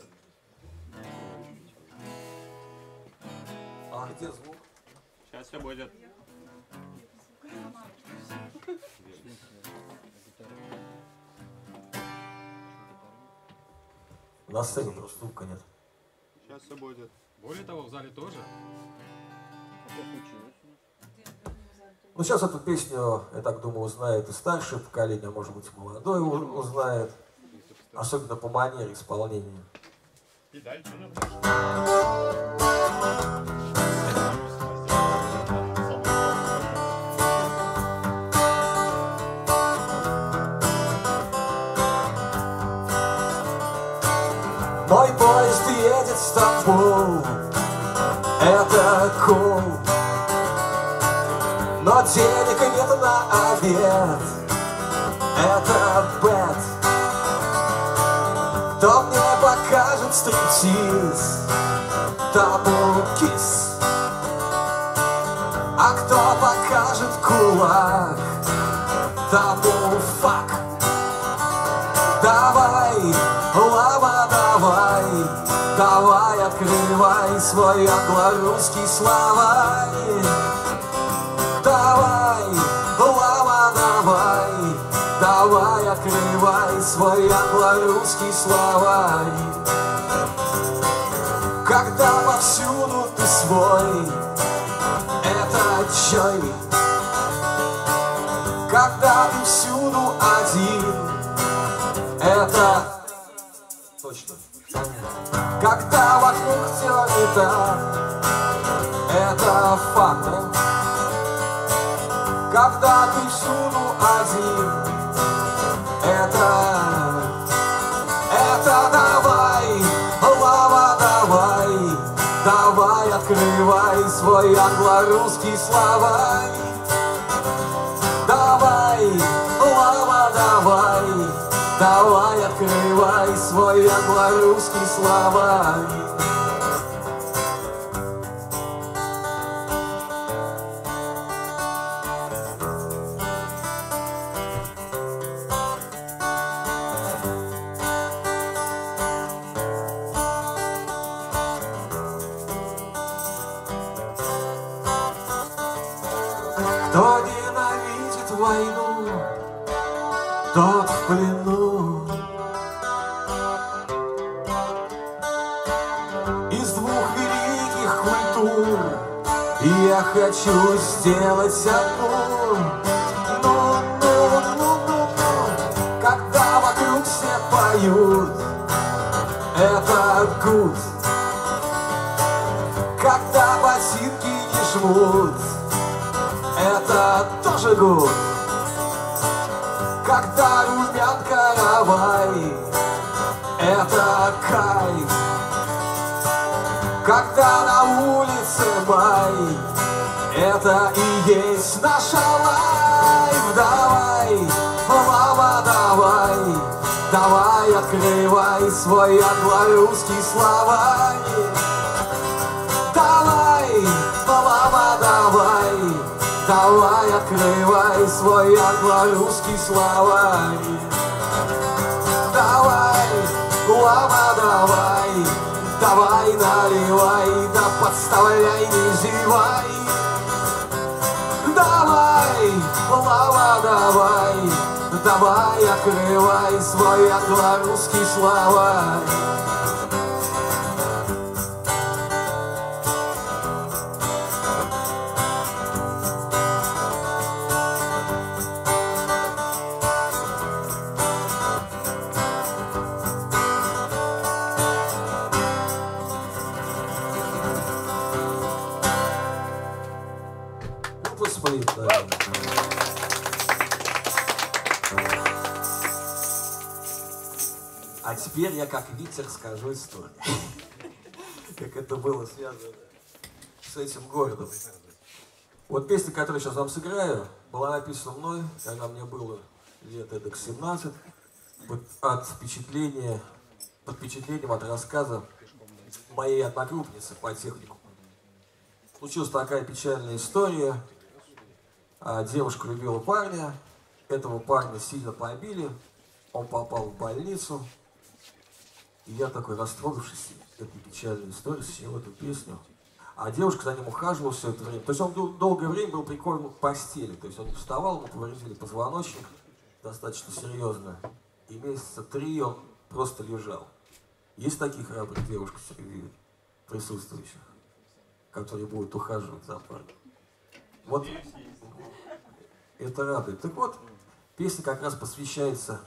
A: А где звук?
B: Сейчас все будет.
A: На сцене просто звука нет.
B: Сейчас все будет.
F: Более того, в зале тоже.
E: А что случилось?
A: Ну, сейчас эту песню, я так думаю, узнает и старшее поколение, а может быть, молодое узнает. Особенно по манере исполнения.
B: И дальше.
A: Мой поезд едет в Стамбул, это кул. Но денег нет на обед, это бэд. Кто мне покажет стриптиз, тому кис. А кто покажет кулак, тому фак. Давай, лава, давай, давай, открывай свой англо-русский словарь. Давай, лава, давай, давай, открывай свой англо-русский словарь. Когда повсюду ты свой, это чай. Когда ты всюду один, это точно. Когда вокруг все не так, это факт. Когда ты всюду один, это давай, лава, давай, давай, открывай свой англо-русский словарь. Давай, лава, давай, давай, открывай свой англо-русский словарь. Кто ненавидит войну, тот в плену. Из двух великих культур я хочу сделать одну. Ну. Когда вокруг все поют, это гуд. Когда ботинки не жмут, это тоже гуд. Когда румян каравай, это кайф. Когда на улице май, это и есть наша лайф. Давай, мама, давай, давай, открывай свой англо-русский словарь. Давай, мама, давай, давай, открывай свой англо-русский словарь. Давай, мама, давай, давай, наливай, да подставляй, не зевай. Давай, мама, давай, давай, открывай свой англо-русский словарь. Спалит, да. А теперь я как Витя расскажу историю. Как это было связано с этим городом. Вот песня, которую сейчас вам сыграю, была написана мной, когда мне было лет эдак 17, под впечатлением от рассказа моей одногруппницы по технику. Случилась такая печальная история. Девушка любила парня, этого парня сильно побили, он попал в больницу. И я такой, растрогавшись этой печальной историей, сочинил эту песню. А девушка за ним ухаживала все это время. То есть он долгое время был прикован к постели. То есть он не вставал, ему повредили позвоночник достаточно серьезно. И месяца 3 он просто лежал. Есть такие храбрые девушки среди присутствующих, которые будут ухаживать за парнем? Вот это радует. Так вот, песня как раз посвящается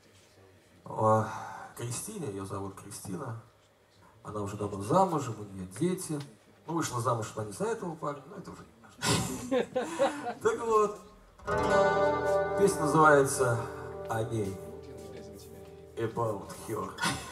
A: Кристине, ее зовут Кристина. Она уже давно замужем, у нее дети. Ну, вышла замуж она не за этого парня, но это уже не важно. Так вот, песня называется «О ней». About her.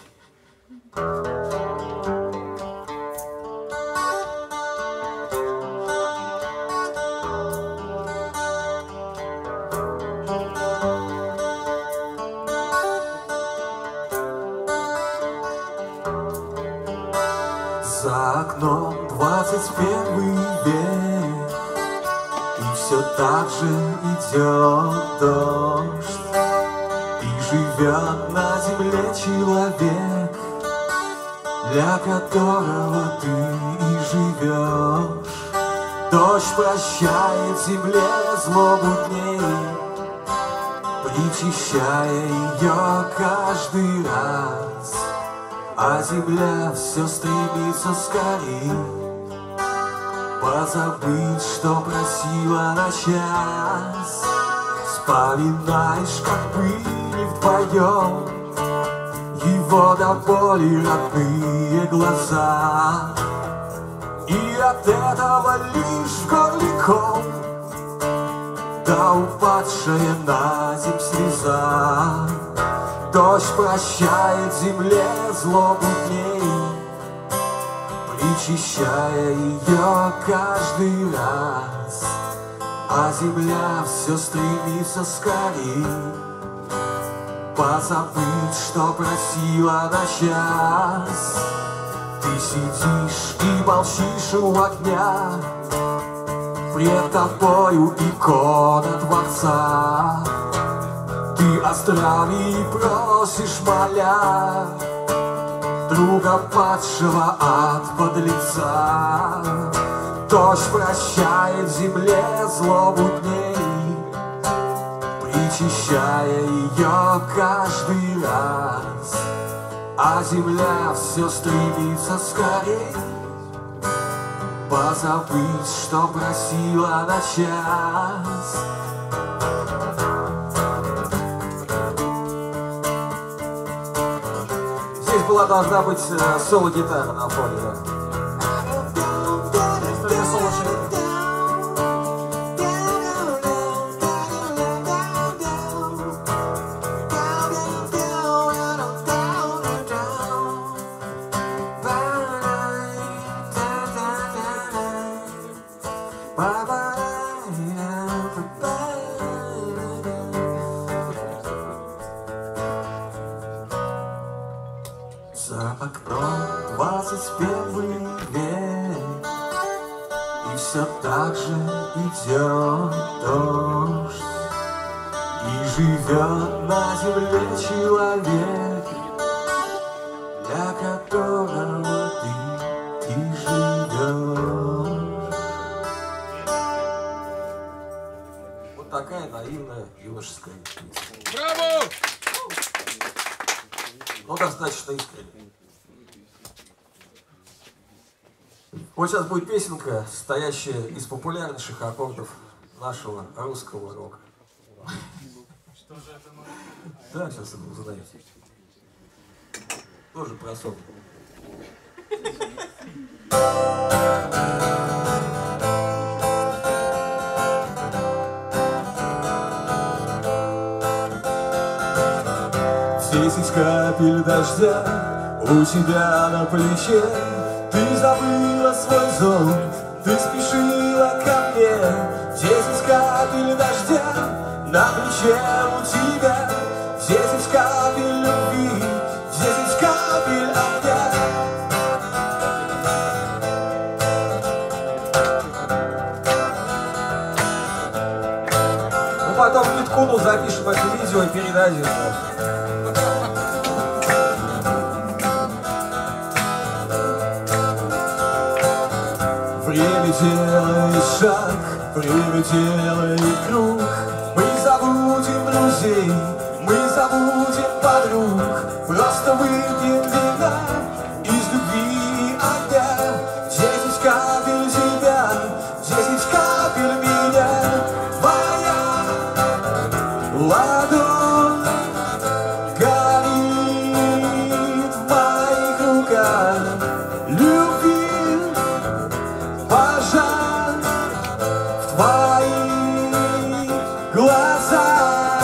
A: За окном 21 век, и все так же идет дождь, и живет на земле человек, для которого ты и живешь. Дождь прощает земле злобу дней, причащая ее каждый раз. А земля все стремится скорей позабыть, что просила на час. Вспоминаешь, как были вдвоем его до боли родные глаза, и от этого лишь в горле ком, да упадшая на земь слеза. Дождь прощает земле злобу дней, причащая ее каждый раз. А земля все стремится скорей позабыть, что просила на час. Ты сидишь и молчишь у огня, пред тобою икона Творца. Ты о здравии просишь, моля друга падшего от подлеца. Дождь прощает земле злобу дней, причащая ее каждый раз. А земля все стремится скорей позабыть, что просила на час. Здесь должна быть соло-гитара на фоне, да. За окном 21 век, и все так же идет дождь, и живет на земле человек, для которого ты живешь. Вот такая наивная юношеская песня.
B: Браво!
A: Но достаточно искренне. Вот сейчас будет песенка, стоящая из популярнейших аккордов нашего русского рока.
D: Что же это мы?
A: Да, сейчас вы узнаете. Тоже про сон. Десять капель дождя у тебя на плече. Ты забыла свой зонт, ты спешила ко мне. 10 капель дождя на плече у тебя, 10 капель любви, 10 капель огня. Мы потом Миткуну запишем это видео и передадим. Время делает шаг, время делает круг. Мы забудем друзей, мы забудем
F: забудем подруг, просто выпьем вина из любви и огня. 10 капель тебя, 10 капель меня. Твоя ладонь горит в моих руках. Любви пожар в твоих глазах.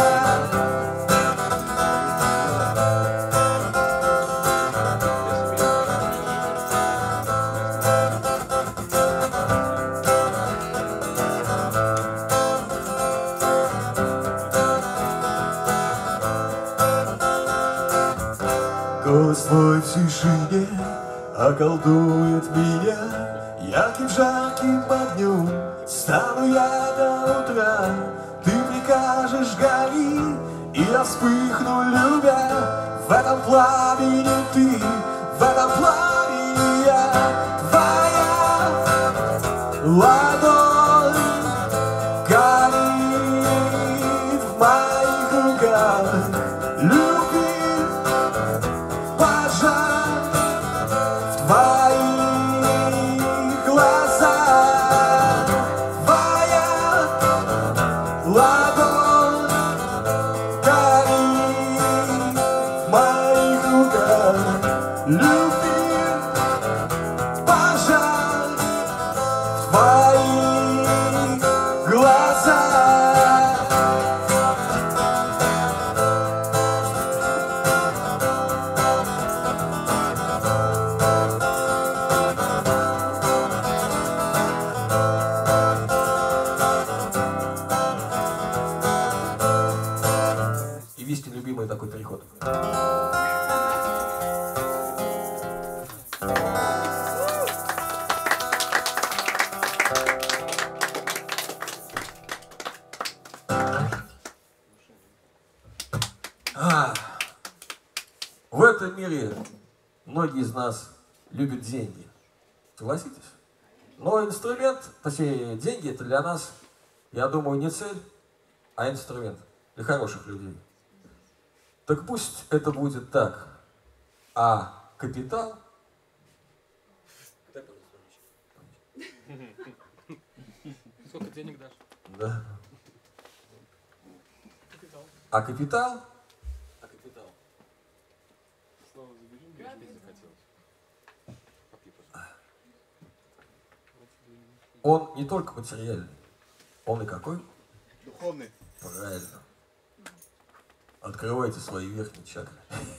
F: Голос твой в тишине околдует меня. Ярким жарким огнем стану я до утра. Ты прикажешь гори, и я вспыхну, любя. В этом пламени ты, в этом пламени я. Твоя ладонь горит в моих руках. Любви пожар в твоих глазах. Твоя ладонь горит в моих руках. Любви пожар в твоих глазах.
A: И Вистин любимый такой переход. В этом мире многие из нас любят деньги. Согласитесь? Но инструмент, точнее, деньги это для нас, я думаю, не цель, а инструмент для хороших людей. Так пусть это будет так. А капитал...
D: Сколько денег дашь?
A: Да. А капитал... Он не только материальный, он и какой?
B: Духовный.
A: Правильно. Открывайте свои верхние чакры.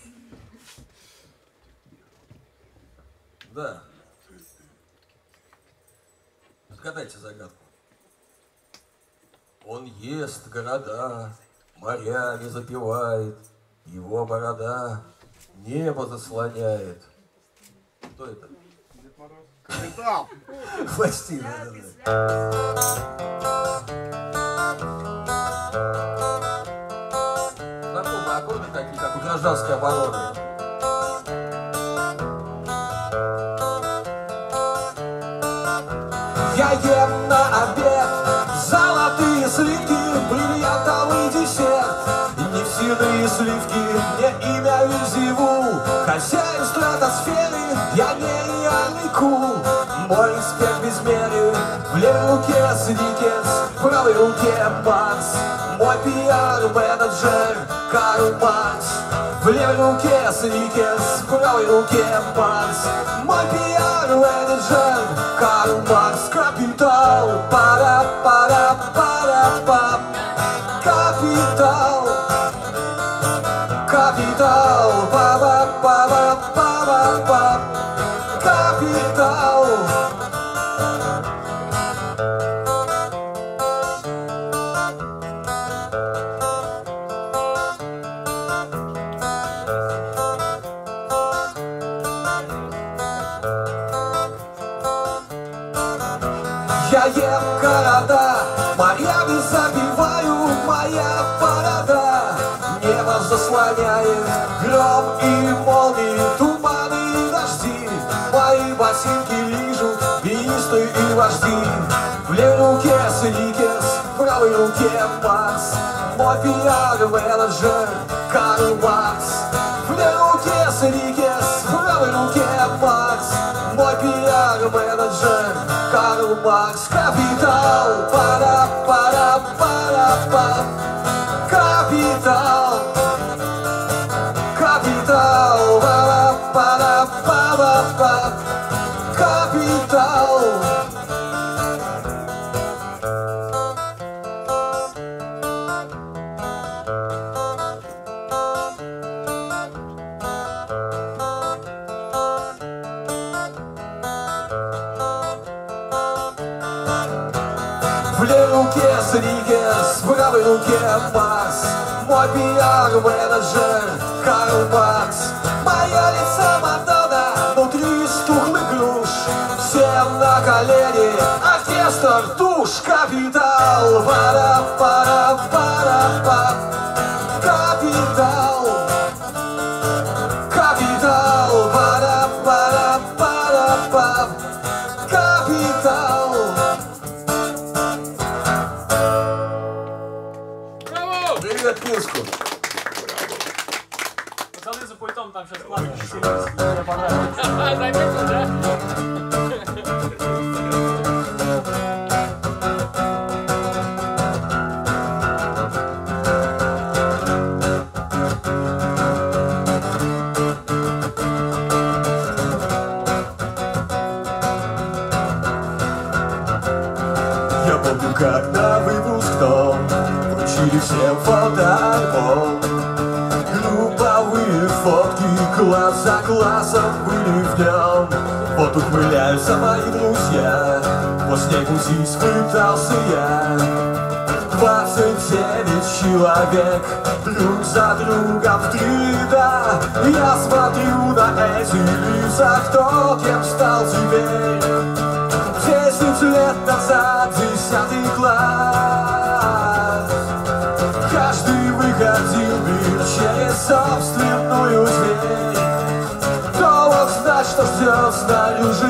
A: Да. Отгадайте загадку. Он ест города, морями запивает, его борода небо заслоняет. Кто это?
B: Дед Мороз. Капитал.
A: Почти, да. Знакомые аккорды такие, как у гражданской обороны.
F: Я ем на обед золотые сливки, бриллиантовый десерт, нефтяные сливки. Мне имя Вельзевул, хозяин стратосферы, я нереальный кул. Мой респект без меры, в левой руке Сникерс, в правой руке Марс. Мой пиар-менеджер Карл Маркс. В левой руке Сникерс, в правой руке Марс. Мой пиар-менеджер Карл Маркс. Капитал, пара-пара-пара-пап. Капитал, капитал, па-па-па-па-па-па. Капитал. Я ем города, морями забиваю, моя борода. Небо заслоняет гром и молнии, туманы и дожди. Мои ботинки лижут министры и вожди. В левой руке Сникерс, в правой руке Марс. мой пиар-менеджер Карл Маркс. В левой руке Срикес, в правой руке Маркс. Мой пиар-менеджер Карл Маркс. Капитал, пара-пара-пара-па. Капитал, капитал, пара-пара-пара-па. Капитал. В левой руке Срикес, в правой руке Маркс. Мой пиар-менеджер Карл Маркс. Моя лица Мадонна, внутри стухлых груш. Всем на колени, оркестр, туш. Капитал, пара-пара-пара-па. Капитал, капитал, пара-пара-пара-па. Капитал.
A: Привет, Минску.
D: Пацаны за пультом там сейчас классно. Мне понравилось. Заметил, да?
F: Я помню, как на выпускном вручили всем фотоальбом. Групповые фотки класс за классом были в нем. Вот ухмыляются мои друзья, после кусить пытался я. 29 человек друг за другом в 3 ряда. Я смотрю на эти лица, кто кем стал теперь. 10 лет назад, 10 класс. Каждый выходил в мир через собственную дверь. Кто мог знать, что ждет снаружи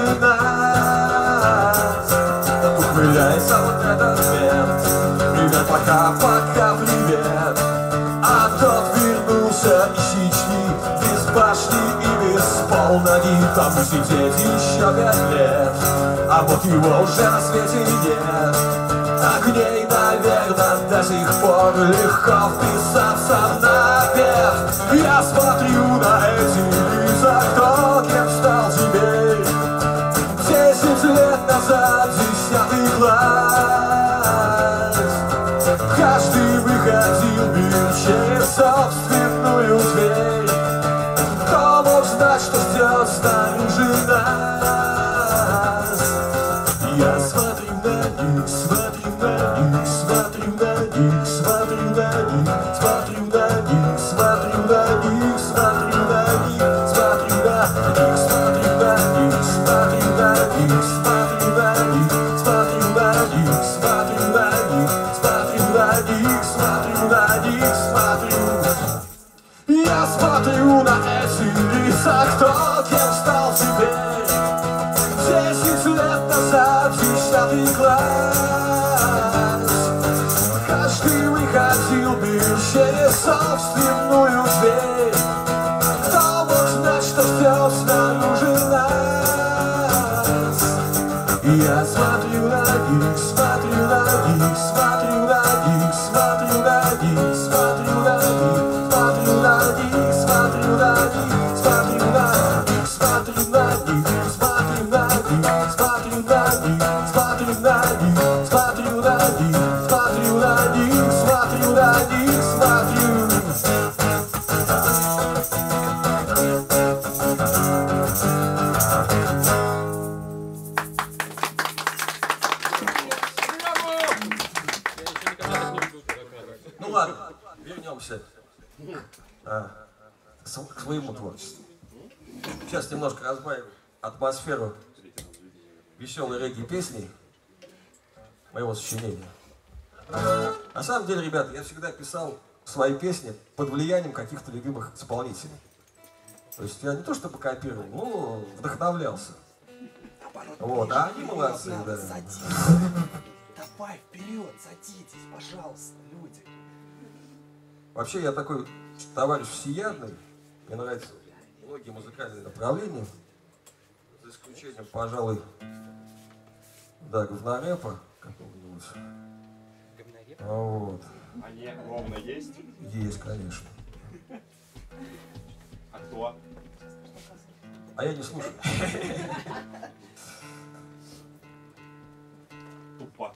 F: нас? Ухмыляется вот этот свет. Привет, пока, привет. А тот вернулся из Чечни, без башни и без полноги. Там сидеть еще 5 лет, а вот его уже на свете нет. Огней, наверное, до сих пор легко вписаться напев. Я смотрю на эти лица, кто кем стал теперь. 10 лет назад, 10 класс. Каждый выходил в мир через собственную дверь. Кто мог знать, что ждет снаружи нас? Я смотрю на них, смотрю на них, смотрю на них, смотрю на них, смотрю на них, смотрю на них, смотрю на них, смотрю на них, смотрю на них, смотрю на них, смотрю на них, смотрю на них, смотрю на них, смотрю на них, смотрю на них, смотрю. Я смотрю на эти лица, кто кем стал теперь. 10 лет назад, 10 класс. Каждый выходил в мир через собственную дверь. Кто мог знать, что ждет снаружи нас? Я смотрю на них, смотрю на них, смотрю на них, смотрю на них, смотрю на них, смотрю на них, смотрю на них, смотрю на них, смотрю на них, смотрю на них, смотрю на них, смотрю на них, смотрю на них, смотрю на них, смотрю на них, смотрю.
A: Ну ладно, вернемся к своему творчеству. Сейчас немножко разбавим атмосферу веселой регги-песни моего сочинения. На самом деле, ребята, я всегда писал свои песни под влиянием каких-то любимых исполнителей. То есть я не то чтобы копировал, но вдохновлялся. Вот, а они молодцы, да.
G: Давай вперед, садитесь, пожалуйста, люди.
A: Вообще я такой товарищ всеядный. Мне нравятся многие музыкальные направления. За исключением, пожалуй, да, говнорэпа какого-нибудь. Вот.
B: А не, ровно есть?
A: Есть, конечно.
B: А кто?
A: А я не слушаю.
B: Тупак.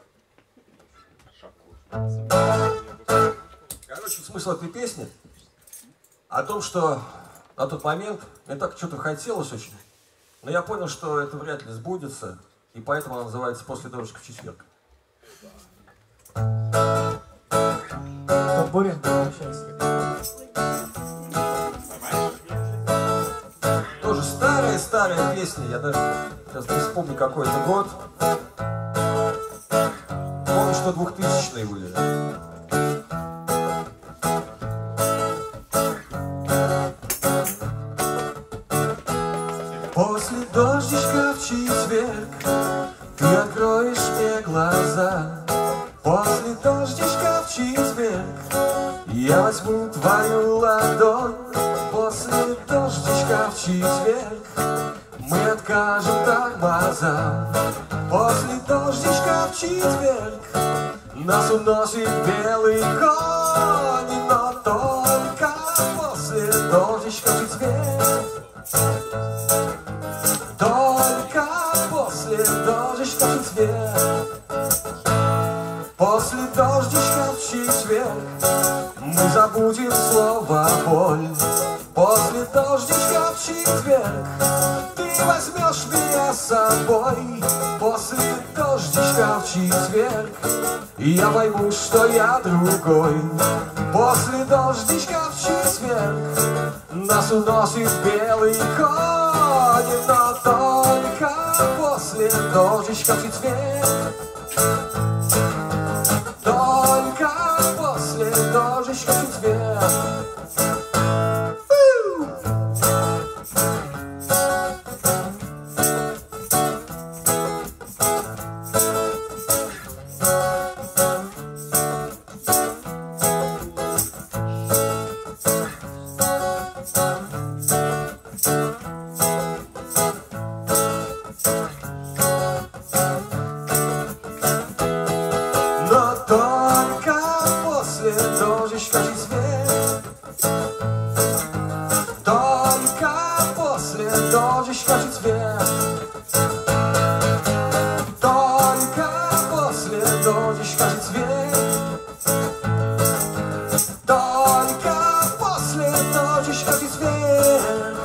A: Короче, смысл этой песни о том, что на тот момент мне так что-то хотелось очень, но я понял, что это вряд ли сбудется, и поэтому она называется «После дождика в четверг».
D: Бурин, сейчас.
A: Тоже старая песня, я даже сейчас не вспомню какой это год. Помню, что 2000-е были. После дождичка в четверг ты откроешь мне глаза. После дождичка в четверг я возьму твою ладонь. После дождичка в четверг мы откажем тормоза. После дождичка в четверг нас уносит белый конь. Но только после дождичка в четверг. Только после дождичка в четверг. После дождичка в четверг мы забудем слово боль. После дождичка в четверг ты возьмешь меня с собой. После дождичка в четверг я пойму, что я другой. После дождичка в четверг нас уносит белый конь. Но только после дождичка в четверг. Только после дождичка в четверг. Но только после дождичка в четверг. Только после дождичка в четверг. Только после дождичка в четверг. Только после дождичка в четверг.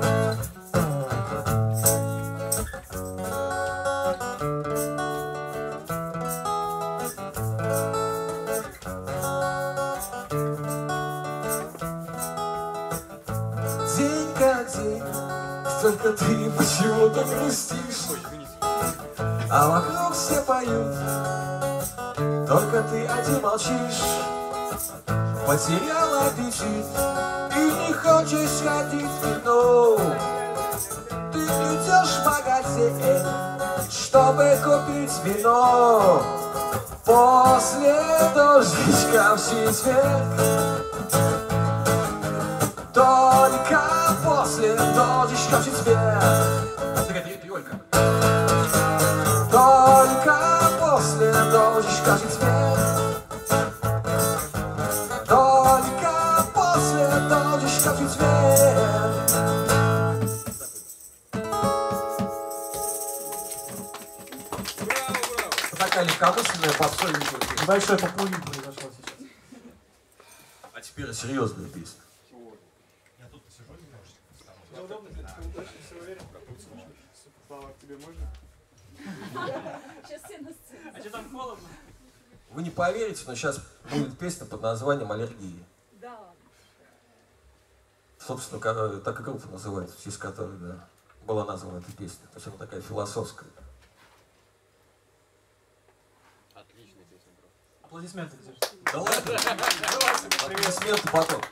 A: День как день, только ты почему-то грустишь. А вокруг все поют, только ты один молчишь. Потерял аппетит и не хочешь ходить в кино. Ты идешь в магазин, чтобы купить вино. После дождичка в четверг. Только после дождичка в четверг. Только после дождичка в четверг. Только после дождичка в четверг. Такая легкомысленная попсовенькая песня.
D: Большой популизм произошел сейчас.
A: А теперь серьезная песня.
C: Сейчас все на сцене.
D: А что там холодно?
A: Вы не поверите, но сейчас будет песня под названием «Аллергия».
C: Да ладно.
A: Собственно, так и группа называется, в честь которой, да, была названа эта песня. То есть она такая философская.
B: Отличная песня, бро.
D: Аплодисменты где же?
A: Да ладно? Аплодисменты потом.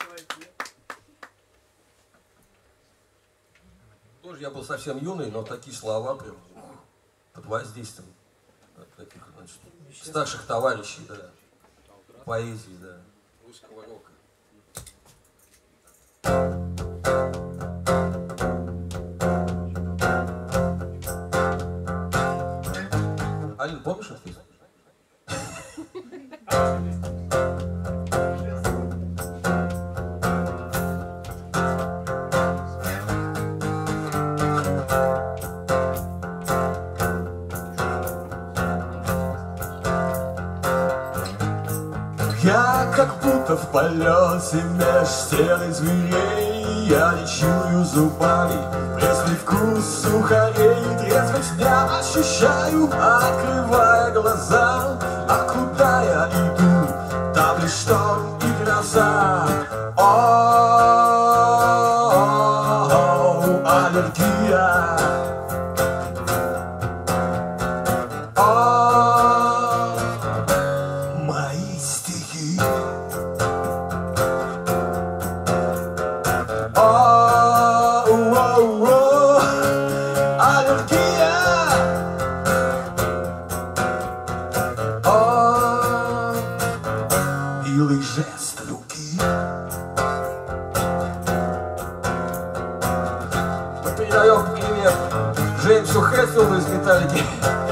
A: Тоже я был совсем юный, но такие слова прям под воздействием таких, значит, старших товарищей, да, поэзии, да, русского рока.
F: где-то в полете меж стен и зверей я не чую зубами пресный вкус сухарей. Трезвость дня ощущаю, открывая глаза. А куда я иду? Там лишь шторм и гроза. О, аллергия. Мои стихи. Аллергия. Милый жест руки.
A: Мы передаем привет Джеймсу Хэтфилду из Металлики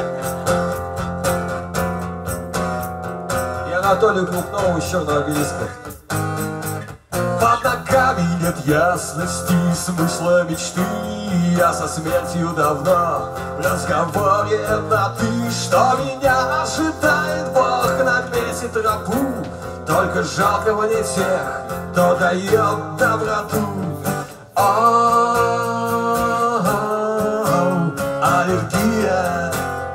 A: и Анатолию Крупнову из Черного обелиска.
F: Под ногами нет ясности смысла мечты. Я со смертью давно в разговоре на «ты». Что меня ожидает, Бог наметит тропу. Только жалко мне тех, кто дает доброту. Аллергия.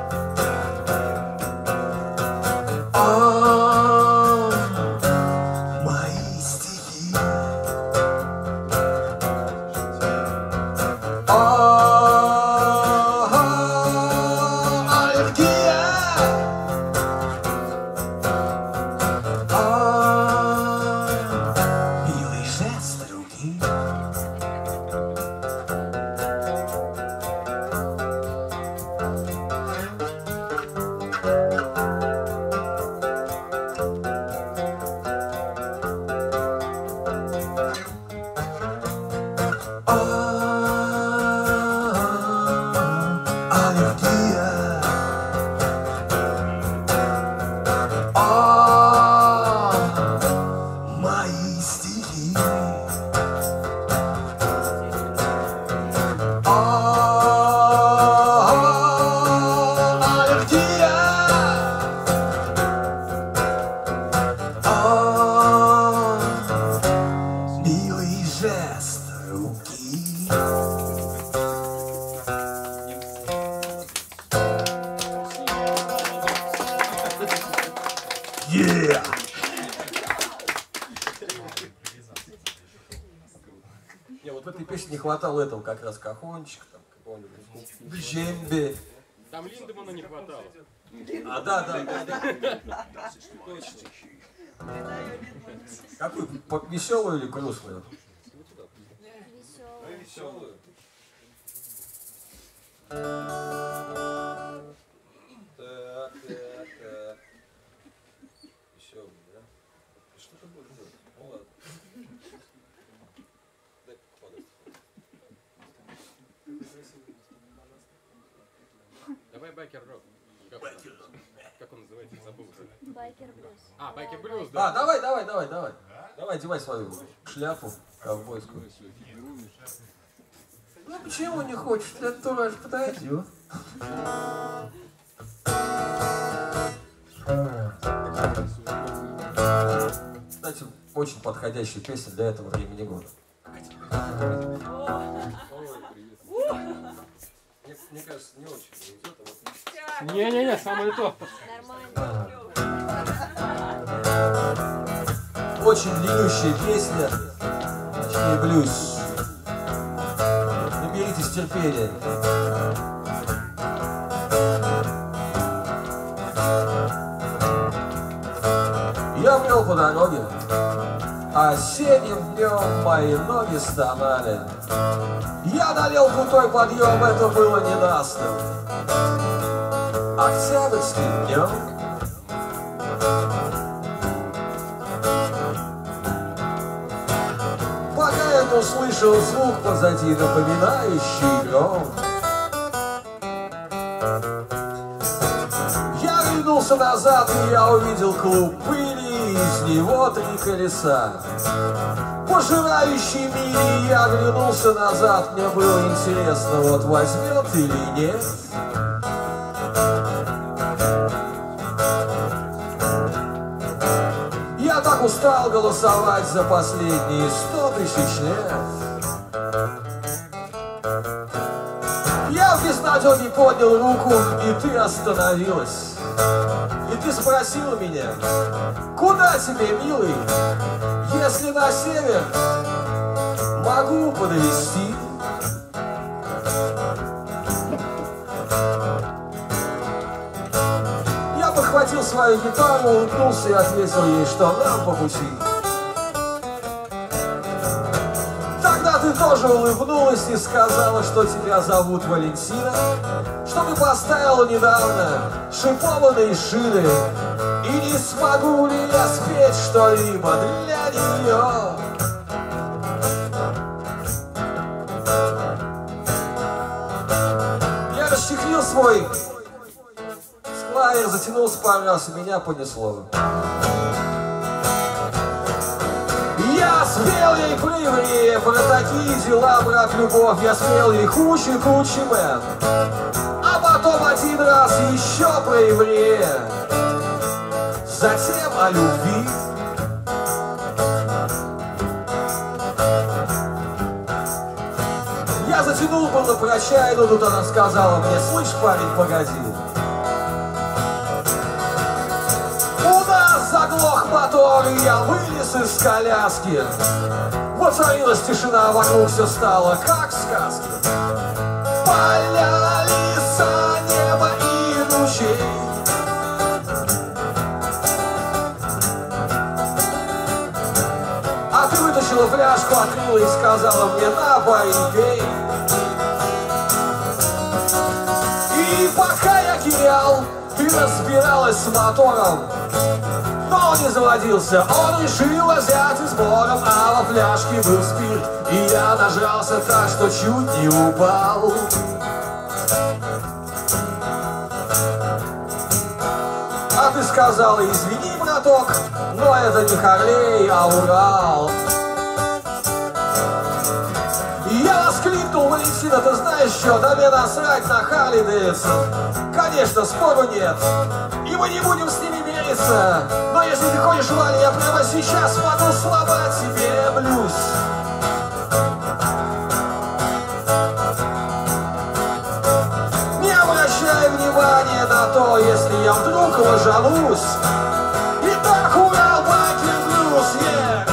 F: Мои стихи. Аллергия. Милый жест руки. Аллергия. Мои стихи. Аллергия. Милый жест руки. Yeah!
A: Не, вот в этой песне не хватало этого как раз кахончика, там какого-нибудь джембе.
E: Там Линдемана не хватало.
A: А, да. Точно. Какую? Веселую или грустную? Веселую. Так. Веселую, да? Что ты будешь делать? Ну ладно. Дай подать.
E: Давай байкер-рок. Как он называется? Забыл.
G: Байкер-блюз.
E: А, байкер-блюз, да.
A: А, давай. Давай, одевай свою шляпу ковбойскую. Ну почему не хочешь? Это тоже подойдет. Кстати, очень подходящая песня для этого времени года. Мне кажется, не очень идет, а вот...
E: Не-не-не, самое то.
G: Нормально.
A: Очень длиннющая песня, точнее блюз. Наберитесь терпения. Я брел по дороге, осенним днем мои ноги стонали. Я одолел крутой подъем, это было ненастным октябрьским днем. Пока я не услышал звук позади, напоминающий гром. Я оглянулся назад, и я увидел клуб пыли, из него 3 колеса. Пожирающий мили, я оглянулся назад, мне было интересно, вот возьмет или нет. Я так
F: устал голосовать за последние 100 тысяч лет. Я в безнадёге поднял руку, и ты остановилась. И ты спросил меня, куда тебе, милый, если на север могу подвезти. Я подхватил свою гитару, улыбнулся и ответил ей, что нам по пути. Тогда ты тоже улыбнулась и сказала, что тебя зовут Валентина, что ты поставила недавно шипованные шины, и не смогу ли я спеть что-либо для нее. Я расчехлил свой склайер, затянулся пару раз, и меня понесло. Я спел ей про евреев, про такие дела, брат, любовь. Я спел ей кучи мэн. А потом один раз еще про еврея. Затем о любви. Я затянул было про чай, но тут она сказала мне: слышь, парень, погоди. Заглох мотор, и я вылез из коляски. Воцарилась тишина, вокруг все стало как в сказке. Поля, леса, небо и ручей. А ты вытащила фляжку, открыла и сказала мне: на, парень, пей. И пока я киял, ты разбиралась с мотором. Но он не заводился, он решил взять сбором, а во фляжке был спирт. И я нажрался так, что чуть не упал. А ты сказала: извини, браток, но это не Харлей, а Урал. И я воскликнул: Валентина, ты знаешь что, да мне насрать на Харли Дэвидсон. Конечно, спору нет, и мы не будем с ними мириться. Но если ты хочешь, Валя, я прямо сейчас могу сломать себе блюз. Не обращай внимания на то, если я вдруг ложанусь. Итак, Урал, байкер, блюз, yeah.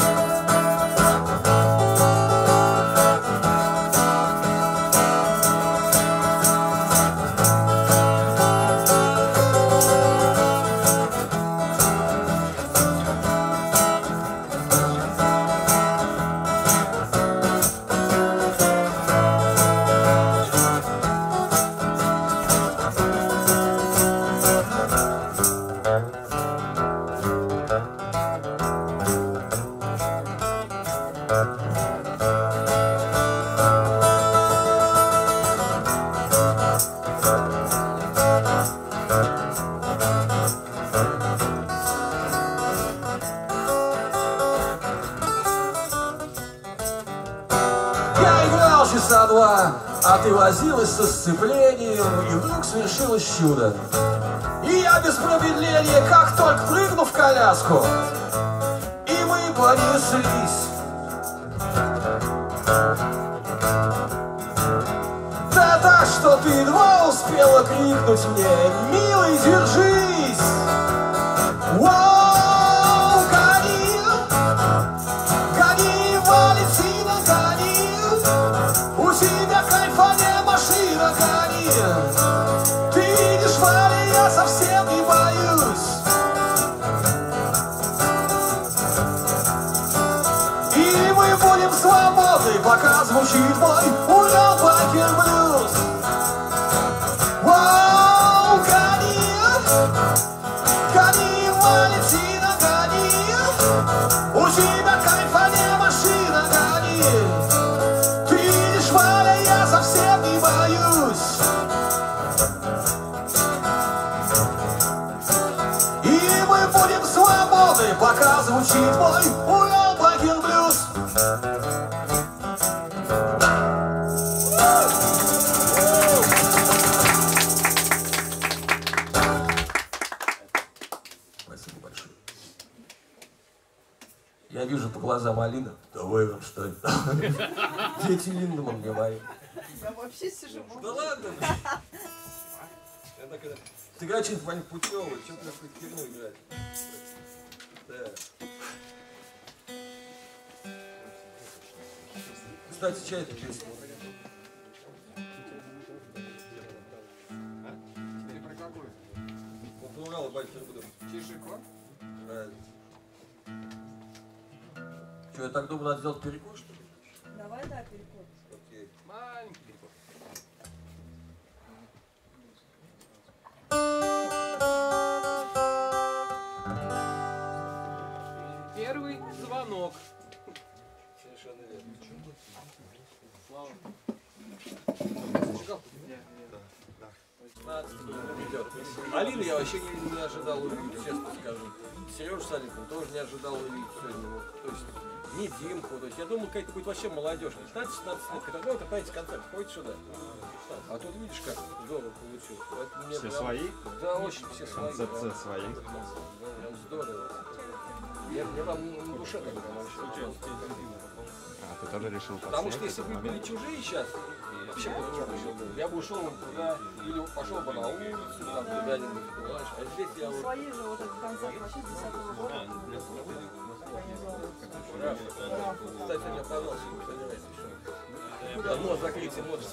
F: Часа два, а ты возилась со сцеплением, и вдруг свершилось чудо. И я без промедления, как только прыгну в коляску, и мы понеслись. Да так, что ты едва успела крикнуть мне: милый, держись! Воу, гони! Гони, Валентина, гони! У тебя кайфаная машина, гони! Ты видишь, Валя, я совсем не боюсь. И мы будем свободны, пока звучит мой Урал байкер блюз. Воу, гони! Гони, Валентина, гони! У тебя кайфаная машина, гони! Ты видишь, Валя, я совсем не боюсь. И мы будем свободны, пока звучит мой Урал байкер блюз.
A: Спасибо большое. что ли? Дети Линдеман говорит.
C: Я вообще сижу.
A: Да ладно! Сыграй что-нибудь Вань Путёвый, что ты такую херню играть? Да. Кстати, чай эта песня.
E: Или про какую?
A: Вот Урал, Байкер буду.
E: Чижико?
A: Правильно. Что, я так думаю, надо сделать перекур, что ли?
C: Давай, да, переход.
A: Окей.
E: Маленький переход. Первый звонок.
A: Совершенно верно.
E: Слава.
A: Идет. Алину я вообще не ожидал увидеть, честно скажу. Сережу Саликова тоже не ожидал увидеть сегодня. Вот. То есть не Димку. То есть я думал, какая-то вообще молодежь. 15-16 лет, когда вот опять концерт ходит сюда. А тут видишь, как здорово получилось. Все прям,
H: свои?
A: Да, очень все свои.
H: Концепция свои.
A: Прям здорово. Мне там на душе так прям вообще.
H: А, ты тоже решил
A: Потому что если бы были чужие сейчас, вообще я бы ушел туда, или пошел бы на улицу, там куда-нибудь, понимаешь? А здесь я вот...
C: Свои же вот этот концерт вообще с 10-го года.
A: Кстати, мне понравился, не понимаете, что... Давно закрытие может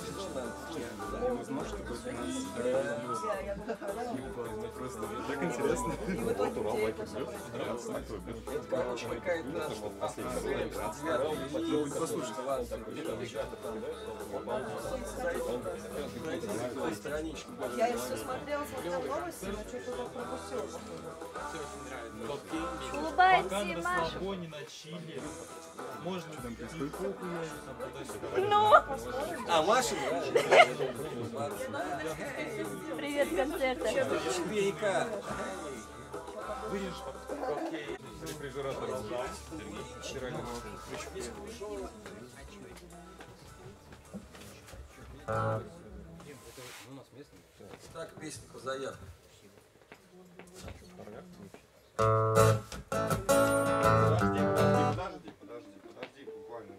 H: Так интересно.
C: Вот Урал, Байкер Блюз.
A: Это, короче, какая-то наша страничка.
C: Я все смотрела новости, но что-то так пропустила.
G: Улыбайся, Маша.
I: Расслабоне на чили. Можно там
G: Ну,
A: А, Маша,
G: привет, концерта.
A: 4К.
E: Рефрижератор сдал. Стиральному крючку. У нас местный.
A: Так, песня по заявке.
B: Подожди, буквально.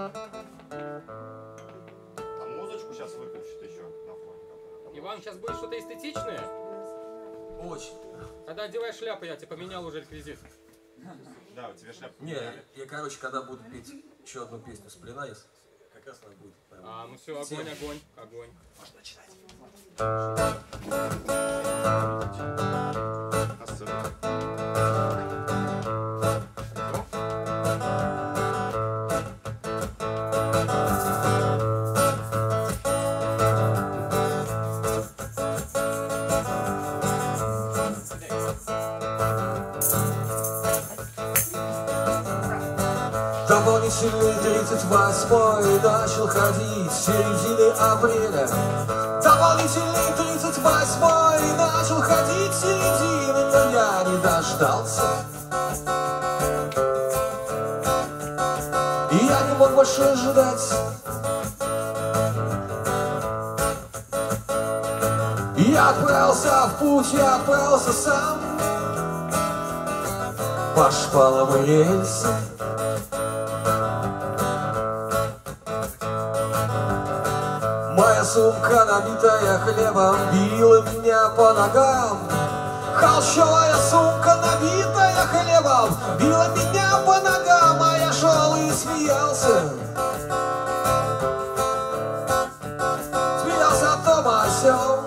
B: А музычку сейчас выключит еще на фоне.
E: Иван, сейчас будет что-то эстетичное?
A: Очень.
E: Когда одевай шляпу, я тебе поменял уже реквизит.
B: Да, у тебя шляпа.
A: Не, я, короче, когда буду петь еще одну песню с Плинаис, как раз она будет.
E: А, ну все, огонь, огонь, огонь.
A: Можно начинать. Дополнительный 38-й начал ходить с середины апреля. Дополнительный 38-й начал ходить с середины, но я не дождался. И я не мог больше ожидать. Я отправился в путь, я отправился сам по шпалам и рельсам. Моя сумка, набитая хлебом, била меня по ногам. Холщовая сумка, набитая хлебом, била меня по ногам, а я шел и смеялся. Смеялся о том, о сём.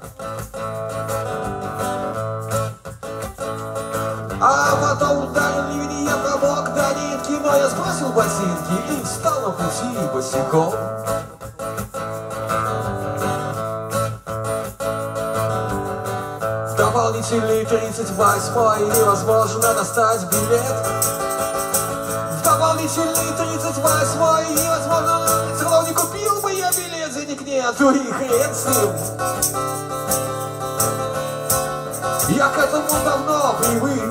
A: А потом ударил ливень, я промок до нитки, но я сбросил ботинки и встал на пути босиком. Дополнительный 38-й невозможно достать билет. В дополнительный 38-й невозможно, все равно не купил бы я билет, денег нету и хрен с ним. Я к этому давно привык.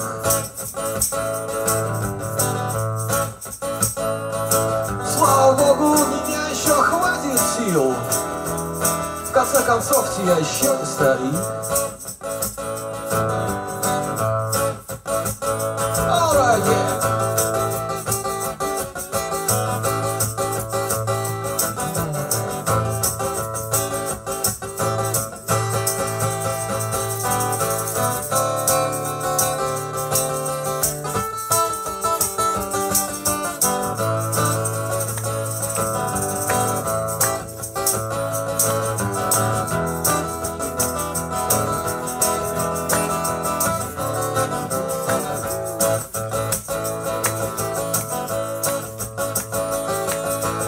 A: Слава богу, у меня еще хватит сил. В конце концов, я еще не старик. All right, yeah.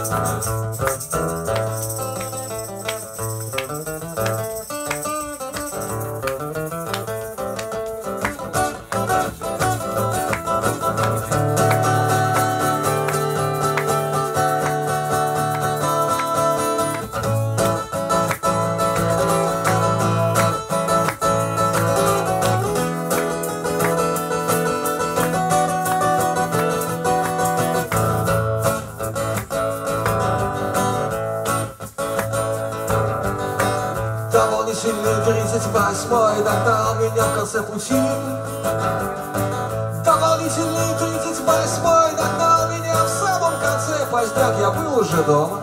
F: Дополнительный 38-й догнал меня в конце пути. Дополнительный 38-й догнал меня в самом конце. Поздняк, я был уже дома.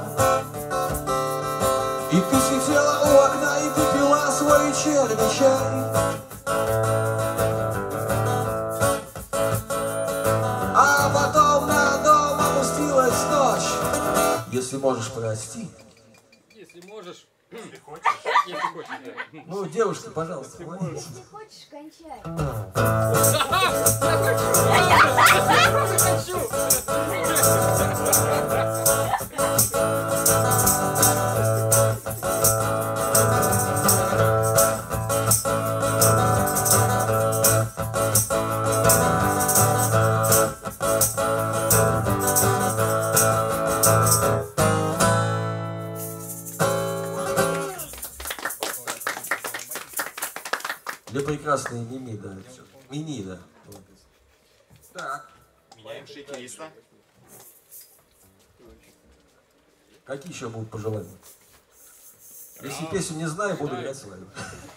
F: И ты сидела у окна, и ты пила свой вечерний чай. А потом на дом опустилась ночь. Если можешь, прости.
E: Если можешь.
I: Если хочешь.
E: Если хочешь, да.
F: Ну, девушка, пожалуйста, молодец.
G: Если хочешь, кончай.
F: Для прекрасной Мими, да. Мини, да.
A: Так,
B: Меняем шейкериста.
F: Какие еще будут пожелания? Если песню не знаю, буду играть свою.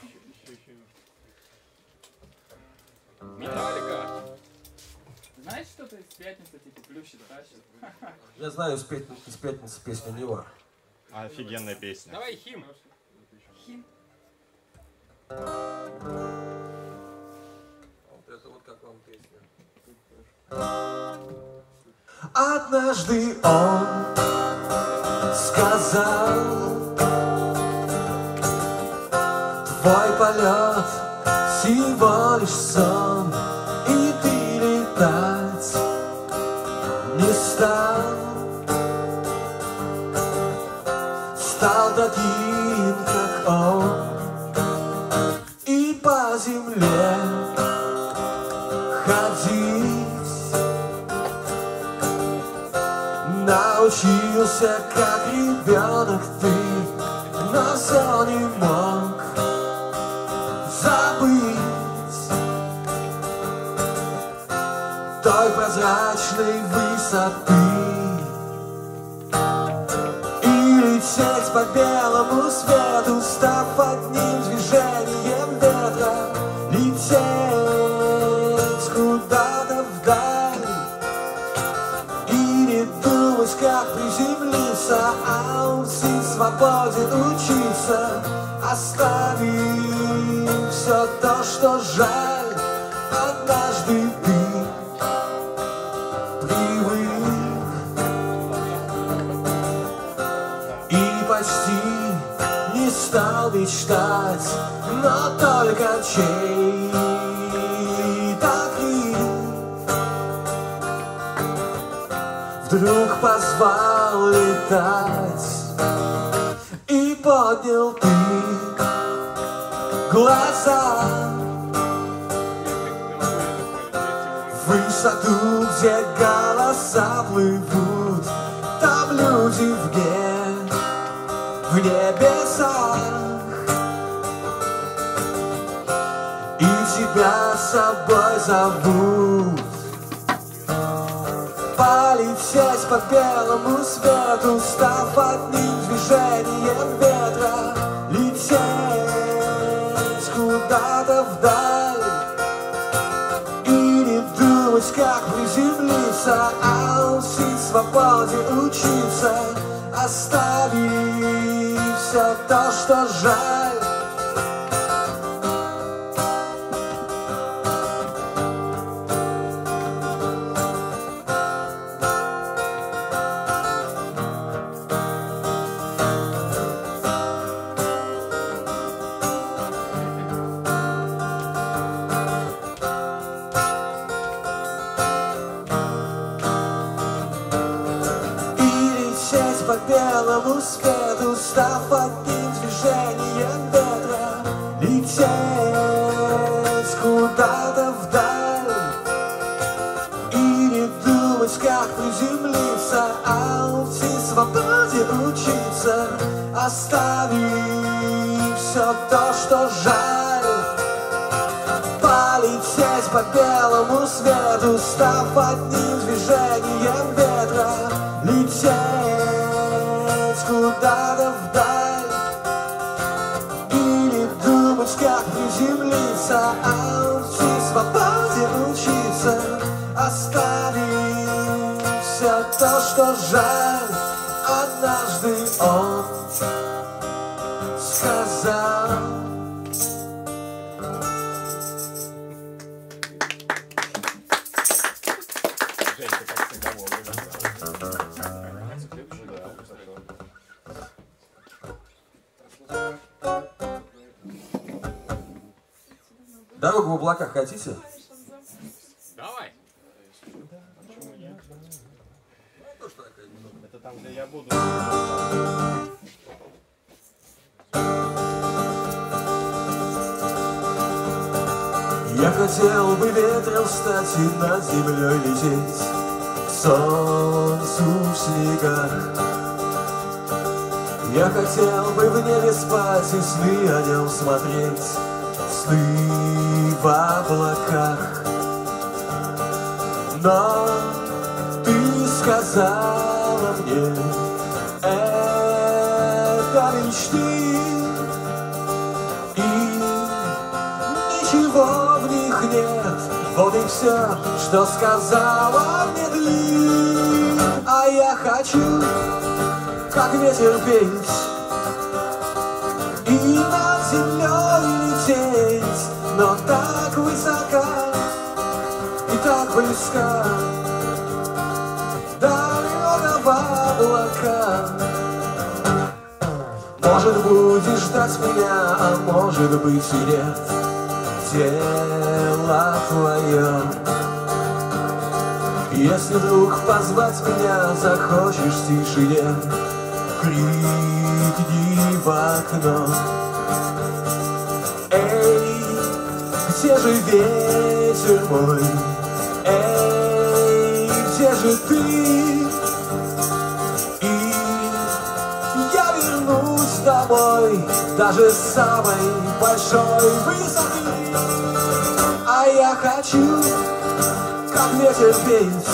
E: Металлика.
J: Знаешь что-то из пятницы, типа плющит, тащит?
F: Я знаю из пятницы песню Нева.
B: Офигенная песня.
E: Давай хим.
J: Хим.
A: вот это вот как вам песня.
F: Однажды он сказал: твой полет всего лишь сон, и ты летать не стал. Стал таким, как он, и по земле ходить. Научился, как ребенок ты, но все не мог забыть той прозрачной высоты и лететь по белому свету, став одним движением ветра, лететь куда-то вдаль и не думать, как приземлиться, а уйти свободе учиться, оставив все то, что жаль. Однажды ты привык и почти не стал мечтать, но только чей-то крик вдруг позвал летать, и поднял ты глаза в высоту, где голоса плывут, там люди в небесах, и тебя с собой зовут. Полететь по белому свету, став одним движением ветра, лететь куда-то вдаль и не думать, как приземлиться, а уйти свободе учиться, оставив все то, что жаль. по белому свету, став одним движением ветра, лететь куда-то вдаль и не думать, как приземлиться, а уйти свободе учиться, оставив все то, что жаль. Полететь по белому свету, став одним движением ветра, лететь куда-то вдаль и не думать, как приземлиться, а уйти свободе учиться, оставив все то, что жаль. Однажды он сказал.
A: Дорогу в облаках хотите?
E: Давай.
B: Это там, где я буду.
F: Я хотел бы ветром стать и над землей лететь, к солнцу в снегах. Я хотел бы в небе спать и сны о нем смотреть, сны в облаках. Но ты сказала мне, это мечты, и ничего в них нет. Вот и все, что сказала мне ты. А я хочу, как ветер петь, и над землей лететь, но так высоко и так близко, дорога в облака. Может, будешь ждать меня, а может быть и нет. Дело твое. Если вдруг позвать меня захочешь в тишине, крикни в окно. Эй, где же ветер мой? Эй, где же ты? И я вернусь домой, даже с самой большой высоты. А я хочу, как ветер петь,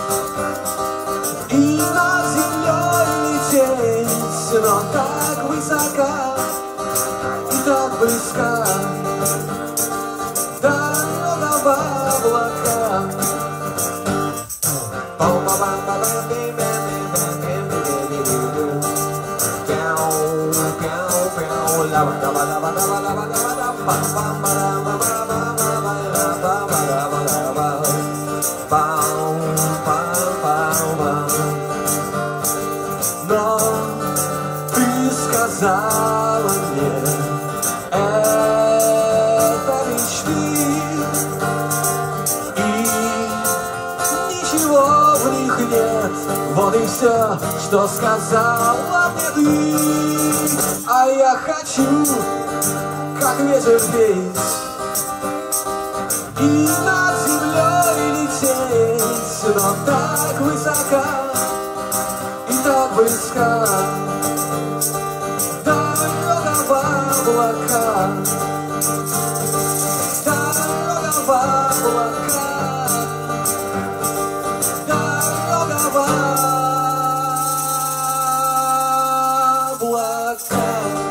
F: и над землей лететь, но так высоко и так близко, дорога в облака. Но ты сказала мне, это мечты, и ничего в них нет. Вот и все, что сказала мне ты. А я хочу, как ветер петь, и над землей лететь, но так высоко и так близко, дорога в облака, дорога в облака, дорога в облака.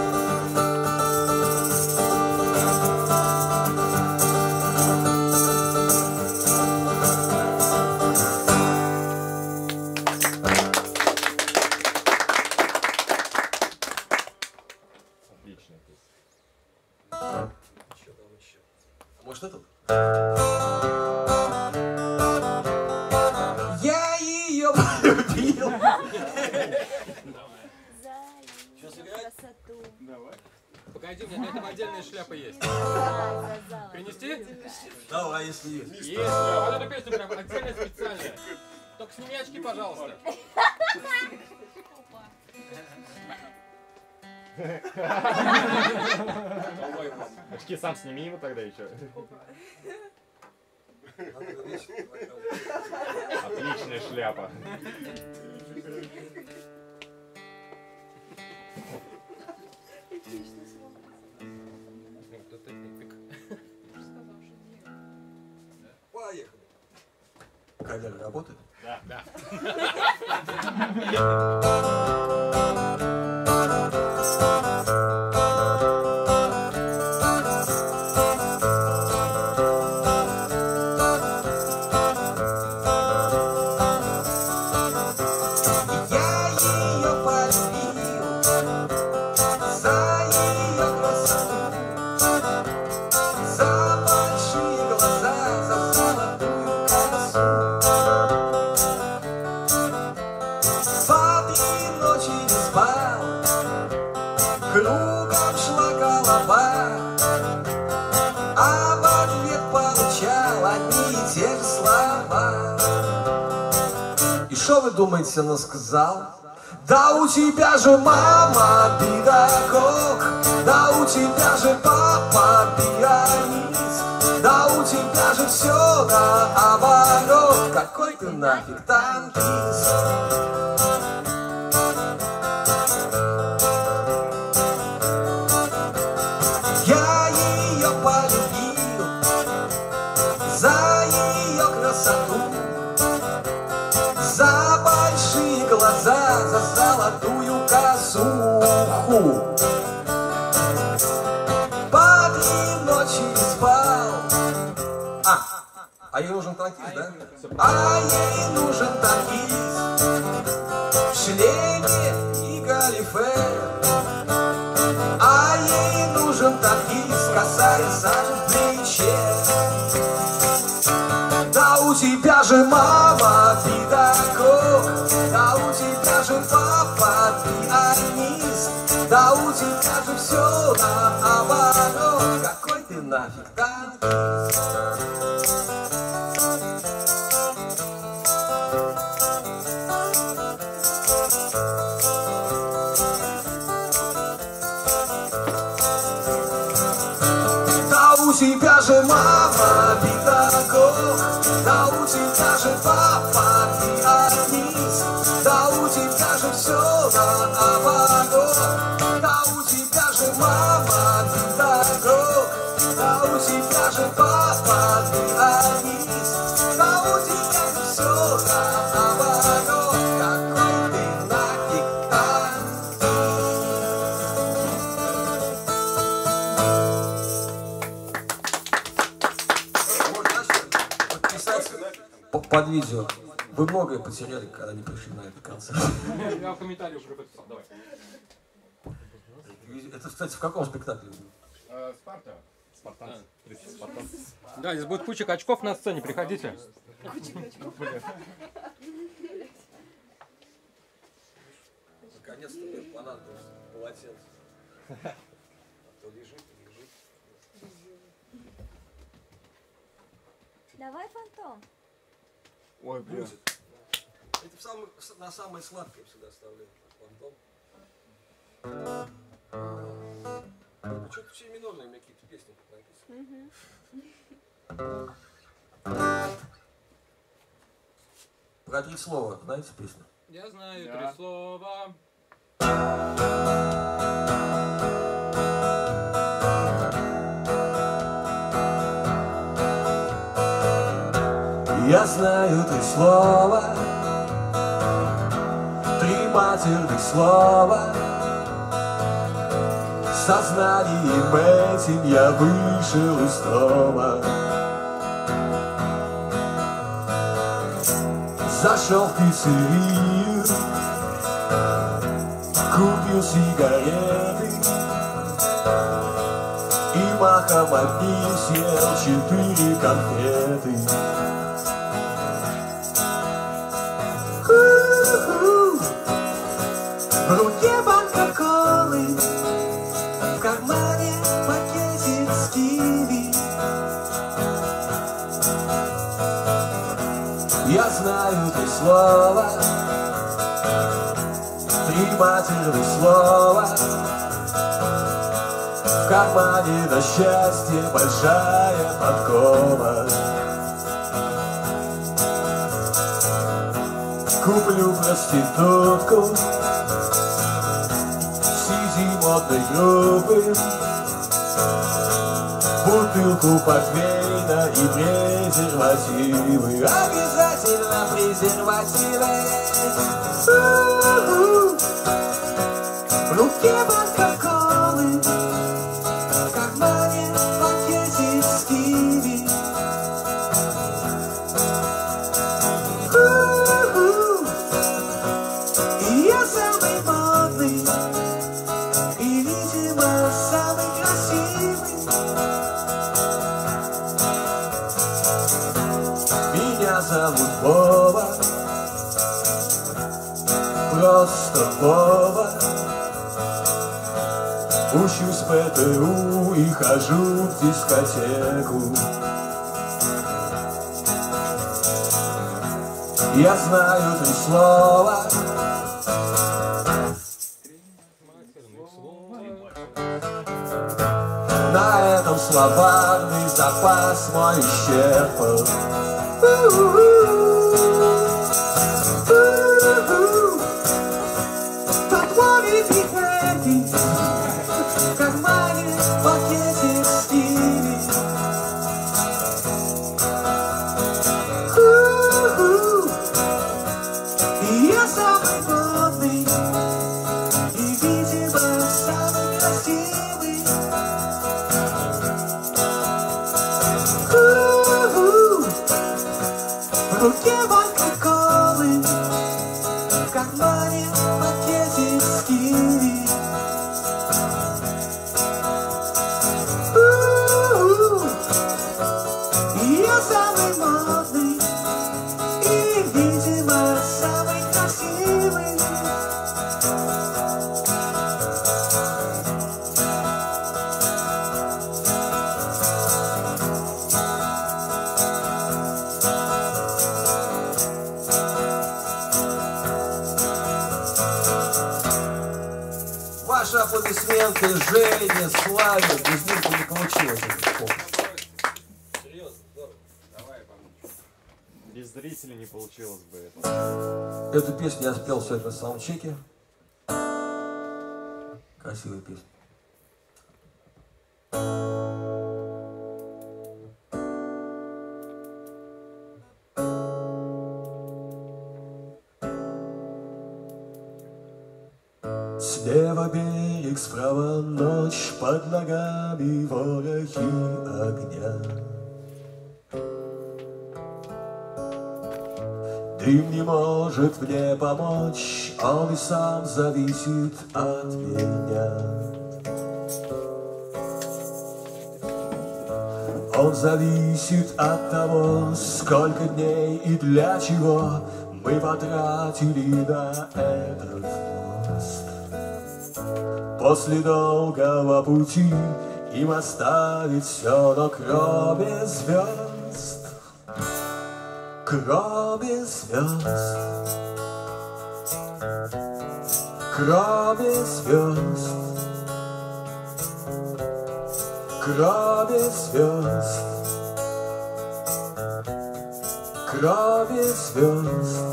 A: Может, этот?
F: Я ее полюбил.
G: Красоту.
E: Погоди, у меня для этого отдельная шляпа есть. Принести?
A: Давай, если есть.
E: Есть. Вот эту песню прям отдельно специальная. Только сними очки, пожалуйста. Очки сам сними ему тогда еще. Отличная шляпа.
A: Поехали. Камера работает?
E: Да.
F: Кругом шла голова, а в ответ получал одни и те же слова. И шо вы думаете, она сказала? Да у тебя же мама педагог, да у тебя же папа пианист, да у тебя же все наоборот. Какой ты нафиг танкист? Я ее полюбил за ее красоту, за большие глаза, за золотую косуху. По 3 ночи не спал.
A: А ей нужен танкист, да?
F: А ей нужен танкист в шлеме и галифе. А ей нужен танкист, косая сажа в плече. Да у тебя же мама педагог, да у тебя же папа пианист, да у тебя же все наоборот. Какой ты нафиг танкист? У тебя же мама педагог, да у тебя же папа пианист, да у тебя же все наоборот. Да у тебя же мама педагог, да у тебя же папа пианист, да у тебя же все наоборот. Какой ты нафиг танкист?
A: Под видео. Вы многое потеряли, когда не пришли на этот концерт.
E: Я в комментарии уже подписал, давай.
A: Это, кстати, в каком спектакле?
E: Спарта. Спартанцы. Да, здесь будет куча качков на сцене, приходите.
A: Наконец-то мне понадобилось полотенце. А то лежит.
G: Давай фантом.
E: Ой, блин.
A: Это на самое сладкое всегда оставляю. Фантом. Что-то все минорные у меня какие-то песни написаны. Про 3 слова, знаете песню?
E: Я знаю 3 слова.
F: Я знаю 3 слова, 3 матерных слова. Сознанием этим я вышел из дома. Зашел в пиццерию, купил сигареты и махом одним съел 4 конфеты. В руке банка колы, в кармане пакетик с киви. Я знаю 3 слова, 3 матерных слова. В кармане на счастье большая подкова. Куплю проститутку среди модной группы, бутылку портвейна и презервативы. Обязательно презервативы. В руке банка колы, в кармане пакетик с киви. И я самый модный, и, видимо, самый красивый. Меня зовут Вова, просто Вова. Учусь в ПТУ и хожу в дискотеку. Я знаю 3 слова. На этом словарный запас мой исчерпан. Тот ловит их эти, в кармане пакетик с киви. И я самый модный, и, видимо, самый красивый. В руке банка колы, в кармане пакетик с киви. И я самый модный, и, видимо, самый красивый.
A: Ваши аплодисменты Жене, Славе. Без них бы не получилось этот конкурс.
H: Без зрителей не получилось бы это.
A: Эту песню я спел сегодня на саундчеке. Красивая песня.
F: Слева берег, справа ночь, под ногами ворохи огня. Дым не может мне помочь, он и сам зависит от меня. Он зависит от того, сколько дней и для чего мы потратили на этот мост. После долгого пути им оставить все, но кроме звезд, кроме звезд, кроме звезд, кроме звезд, кроме звезд.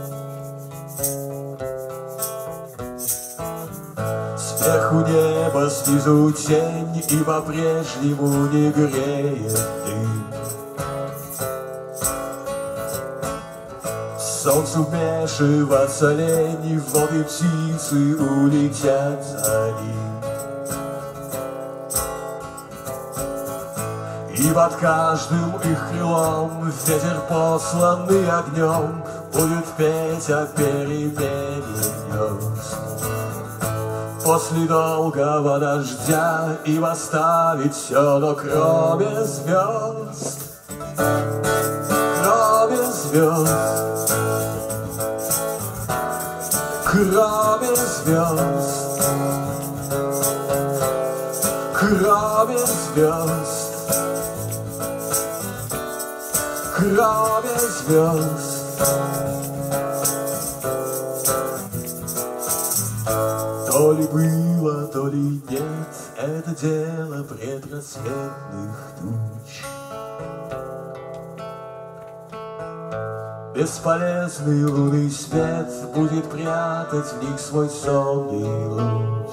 F: Сверху небо, снизу тень, и по-прежнему не греет дым. Солнцу вмешиваться лень, вот и птицы улетят за ним. И под каждым их крылом ветер, посланный огнем, будет петь о перемене гнезд. После долгого дождя им оставить все, но кроме звезд, кроме звезд, кроме звезд, кроме звезд, кроме звезд. То ли было, то ли нет, это дело предрассветных туч. Бесполезный лунный свет будет прятать в них свой сонный луч.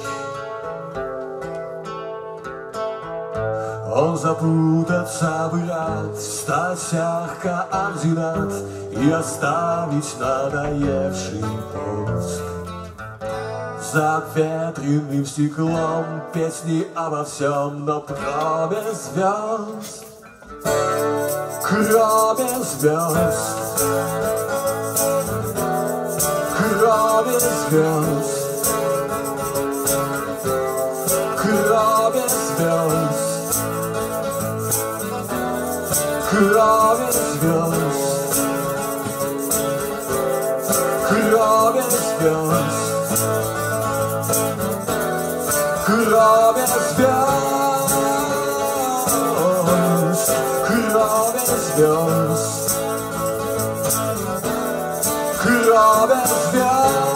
F: Он запутаться бы рад в статьях координат и оставить надоевший пост. За ветреным стеклом песни обо всем, но кроме звезд, кроме звезд, кроме звезд, кроме звезд, кроме звезд, кроме звезд, кроме звезд, кроме звезд, кроме звезд.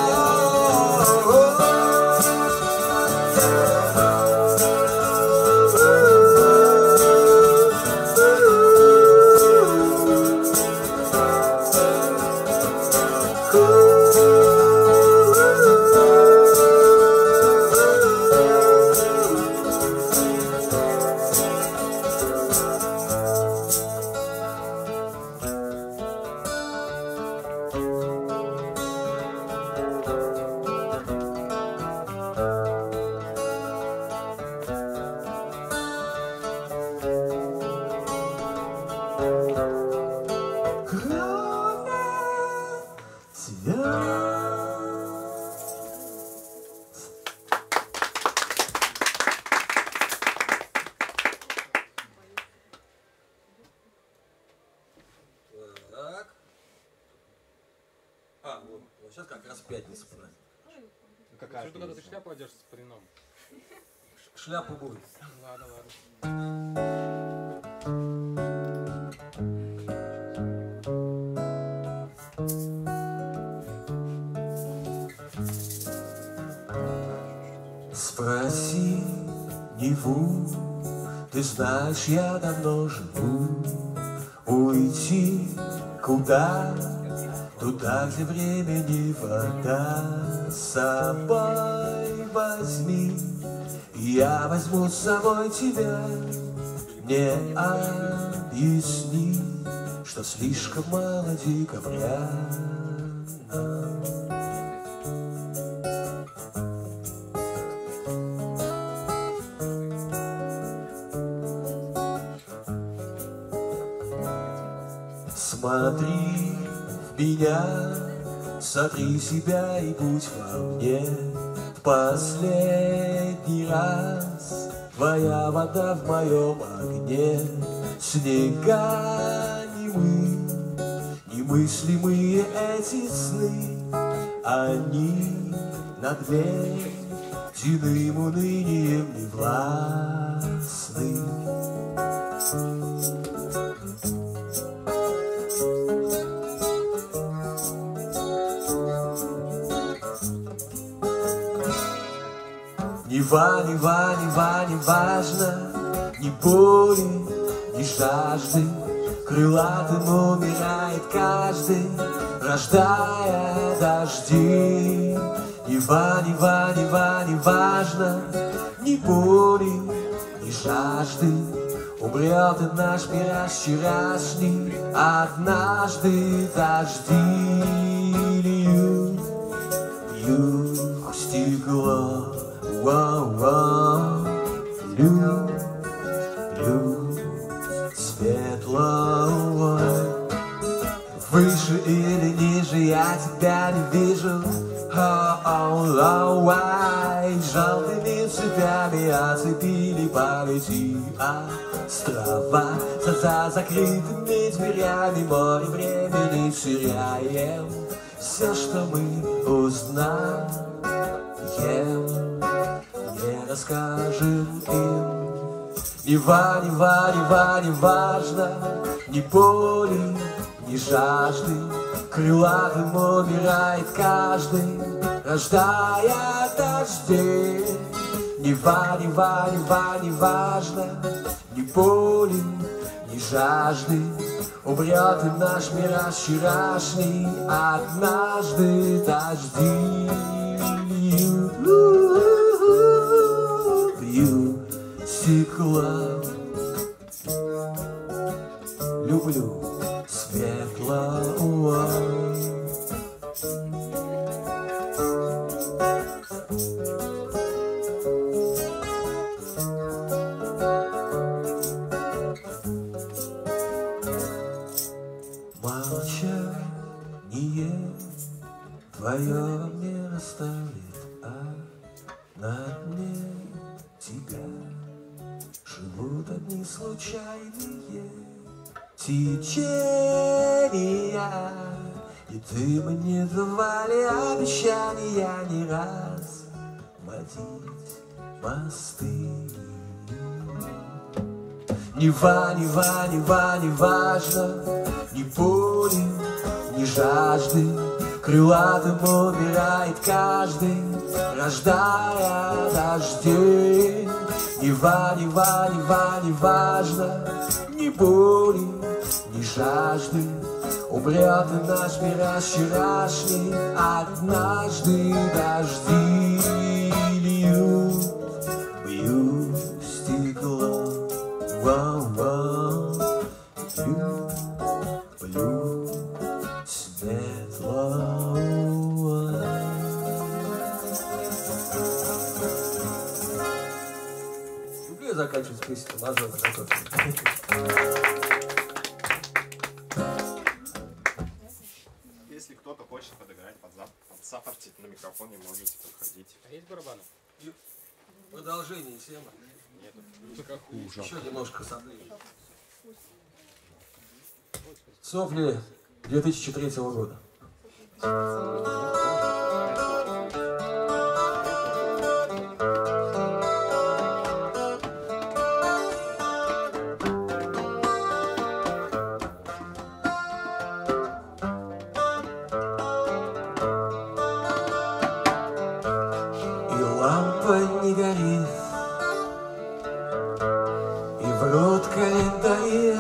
A: Сейчас как раз пятница.
E: Какая? Что когда ты шляпу одежь с пареном?
A: Шляпу будет.
E: Ладно, ладно.
F: Спроси Неву, ты знаешь, я давно живу. Уйти куда? Туда, где время не вода. С собой возьми, я возьму с собой тебя. Мне объясни, что слишком мало декабря. Смотри в меня, сотри себя и будь во мне. В последний раз твоя вода в моем огне. Снега немыслимые эти сны, они над ледяным унынием не властны. Не важно, ни боли, ни жажды. Крылатым умирает каждый, рождая дожди. Не важно, ни боли, ни жажды. Умрет и наш мираж вчерашний, однажды дожди льют стекло. Льют светло. Выше или ниже я тебя не вижу. Желтыми цепями оцепили полети острова. За закрытыми дверями море времени теряем. Все, что мы узнаем, не расскажем им. Не важно, ни боли, ни жажды. Крылатым умирает каждый, рождая дождей. Не важно, ни боли, ни жажды. Умрет и наш мираж вчерашний, однажды дожди льют стекло. Люблю светло. Молчание твое не расставит, а на дне тебя живут одни случайные течения. И ты мне давали обещания не раз водить мосты. Не важно, ни боли, ни жажды. Крылатым умирает каждый, рождая дождей. Не важно, ни боли, ни жажды. Умрет и наш мираж вчерашний, однажды дожди льют стекло. Люблю светло.
A: Люблю я заканчивать песню, мажор.
B: Если кто-то хочет подыграть под саппорте, на микрофоне можете подходить.
E: А есть барабаны?
A: Продолжение темы.
B: Нет.
A: Еще немножко сопли. Сопли 2003 года.
F: И лампа не горит, и врут календари.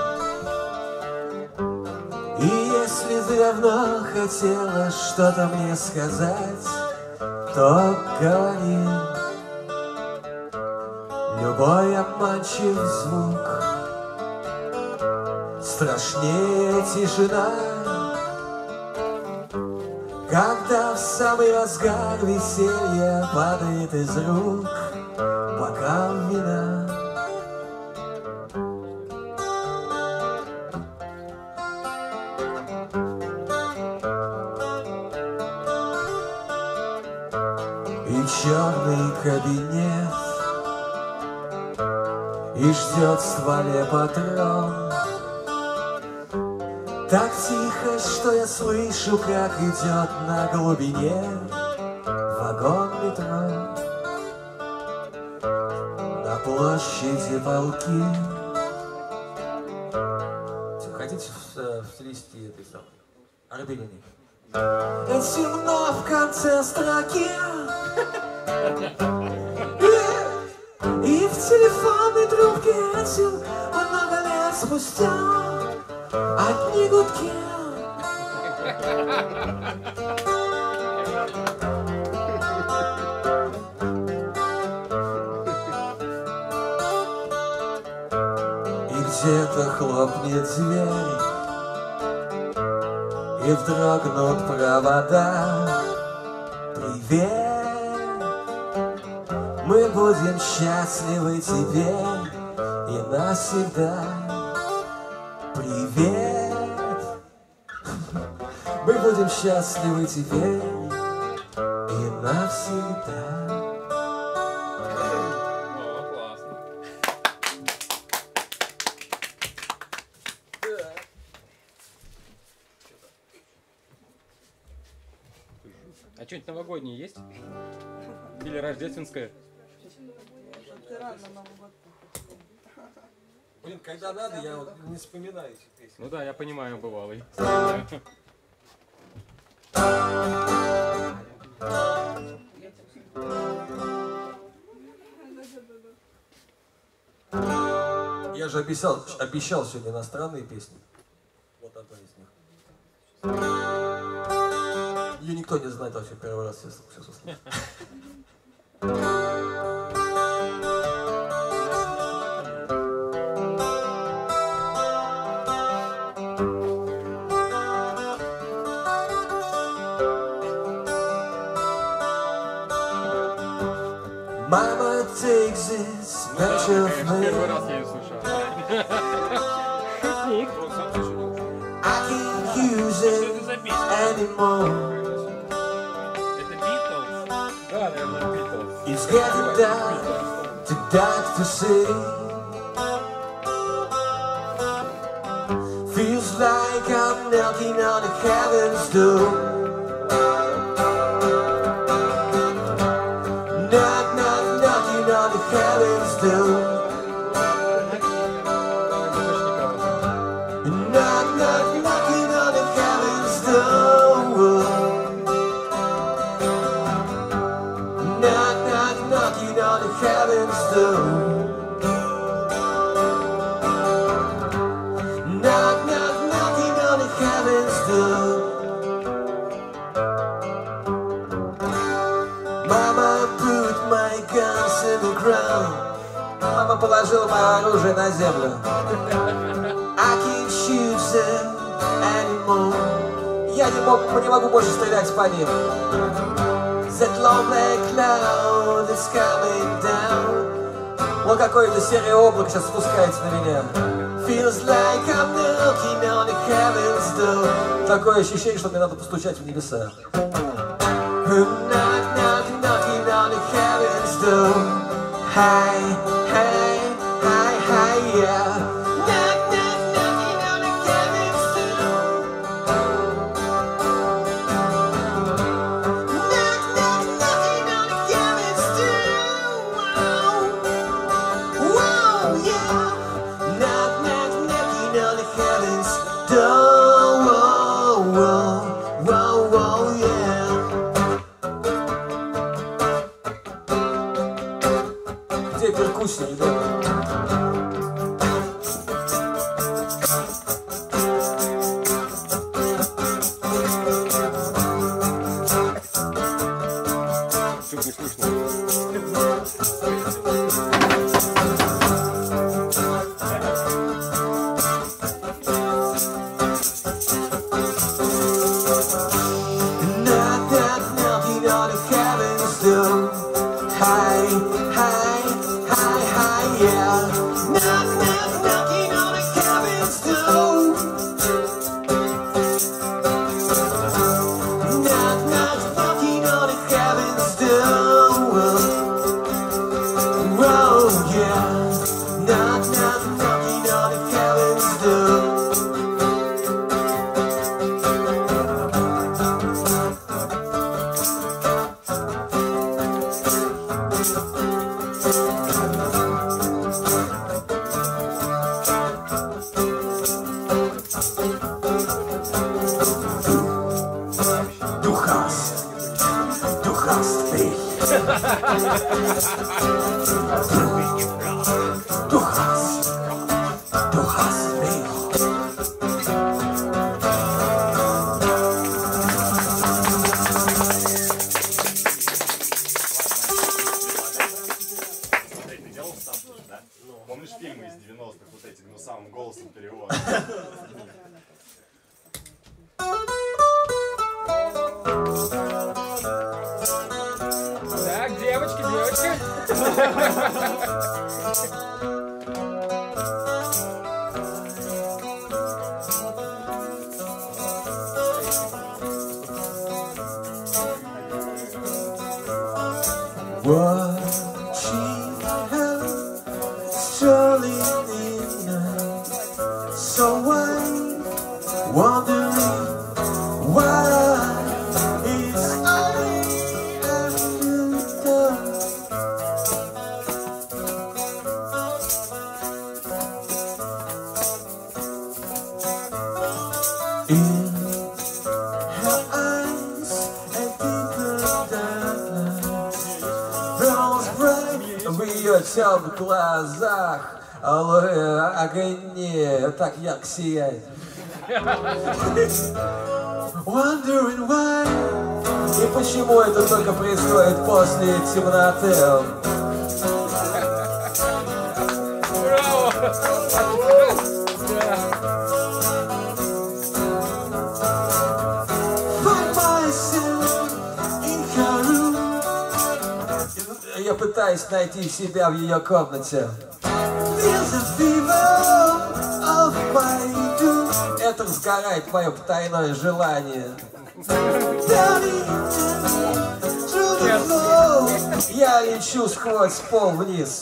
F: И если ты давно хотела что-то мне сказать, то говори. Любой обманчивый звук страшнее тишина, когда в самый разгар веселья падает из рук бокал вина. И черный кабинет, и ждет в стволе патрон. Так тихо, что я слышу, как идет на глубине вагон метро. На площади полки.
A: Хотите в стилистике этой самой Арбенины?
F: Темно в конце строки, и в телефонной трубке один много лет спустя одни гудки. И где-то хлопнет дверь, и вздрогнут провода. Привет, мы будем счастливы теперь и навсегда. Привет, мы будем счастливы теперь и навсегда.
E: А что-нибудь новогоднее есть? Или рождественское?
A: Блин, когда надо, я вот не вспоминаю эти песни.
E: Ну да, я понимаю, бывалый.
A: Я же обещал сегодня иностранные песни. Вот одна из них. Ее никто не знает вообще, первый раз сейчас услышал.
F: Mama takes this much of me.
E: Первый раз я ее слышал.
F: I can't use it anymore.
J: Это Beatles?
E: Да, наверное, Beatles.
F: It's getting dark to dark to see. Feels like I'm knocking on the heaven's door. Knock, knock, knocking on the heaven's door. Knock, knock, knocking on the heaven's door. Knock, knock, knocking on the heaven's door. Knock, knock, knocking on the heaven's door. Mama put my guns in the ground.
A: Мама положила мое оружие на землю.
F: I can't shoot them anymore.
A: Я не могу больше стрелять по ним.
F: That long black cloud is coming down.
A: Вот какое-то серое облако сейчас спускается на меня.
F: Feels like I'm knocking on the heaven's door.
A: Такое ощущение, что мне надо постучать в небеса.
F: Knock, knock, knocking on the heaven's door. Hi, hi, hi, hi, yeah. Knock, knock, knocking on the heaven's door. Knock, knock, knocking on the heaven's door. Whoa, whoa, yeah. Knock, knock, knocking on the heaven's door. Whoa, whoa, whoa, whoa, yeah.
A: Где перкуссия, ребята?
E: Чуть не слышно.
F: Knock, knock, knocking on the heaven's door. Hi, hi, hi, hi, yeah. Knock, knock, knocking on the heaven's door. Knock, knock, knocking on the heaven's door. Whoa, yeah. Knock, knock, knocking on the heaven's door. Du hast mich. Du hast mich.
B: Ты делал ставку, да? Помнишь фильмы из 90-х, вот эти гнусавым голосом перевода?
E: Так, девочки, девочки.
F: Watching her strolling in night, so wide, wondering why it's only after dark. In her eyes and deeper В ее темных глазах алоэ огне так ярко сияет. Wondering why. И почему это только происходит после темноты? Я пытаюсь найти себя в ее комнате. Это разгорает мое потайное желание. Я лечу сквозь пол вниз.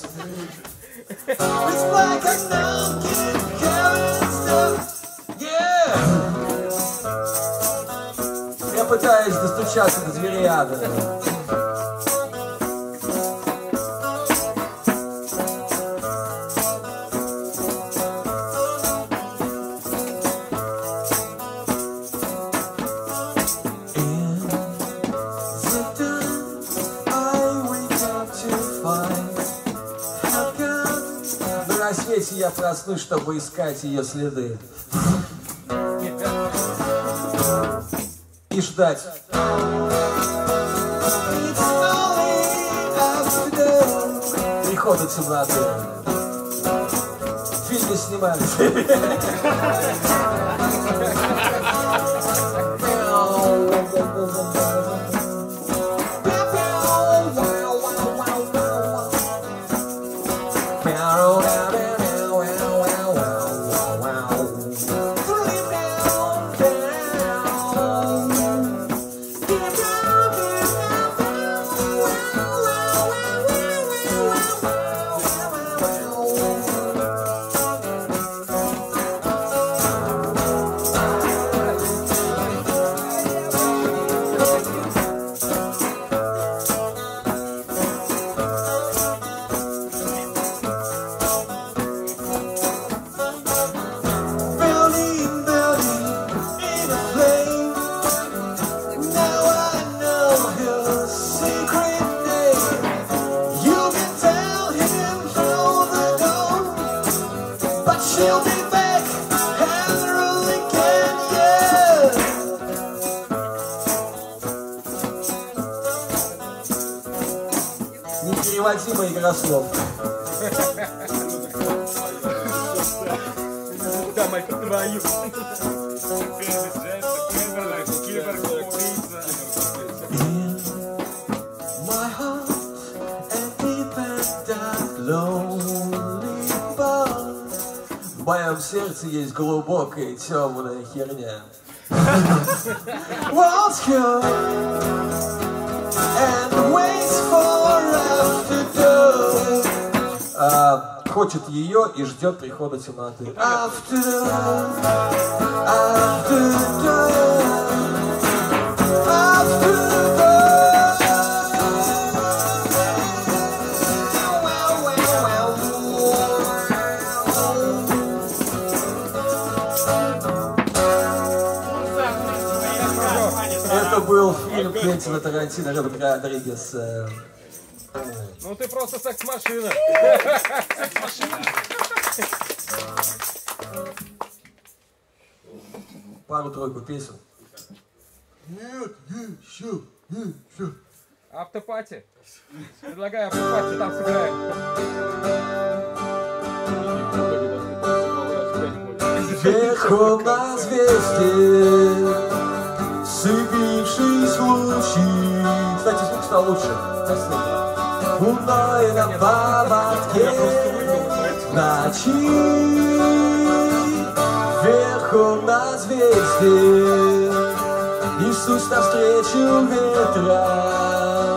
F: Я пытаюсь достучаться до дверей ада. Если я проснусь, чтобы искать ее следы и ждать. Прихода темноты. В фильме снимали. Непереводимая игра слов.
E: Да, мать твою.
F: В моем сердце есть глубокая и темная херня. Хочет ее и ждет прихода темноты. Это был фильм Квентина Тарантино, Роберт Родригес.
E: Ну ты просто секс-машина.
F: Пару-тройку песен. Нет, еще.
E: Автопати. Предлагаю автопати, там сыграем.
F: Верхом на звезде, сцепившись лучи. Кстати, звук стал лучше. Луной на поводке ночи, верхом на звезде, несусь навстречу ветрам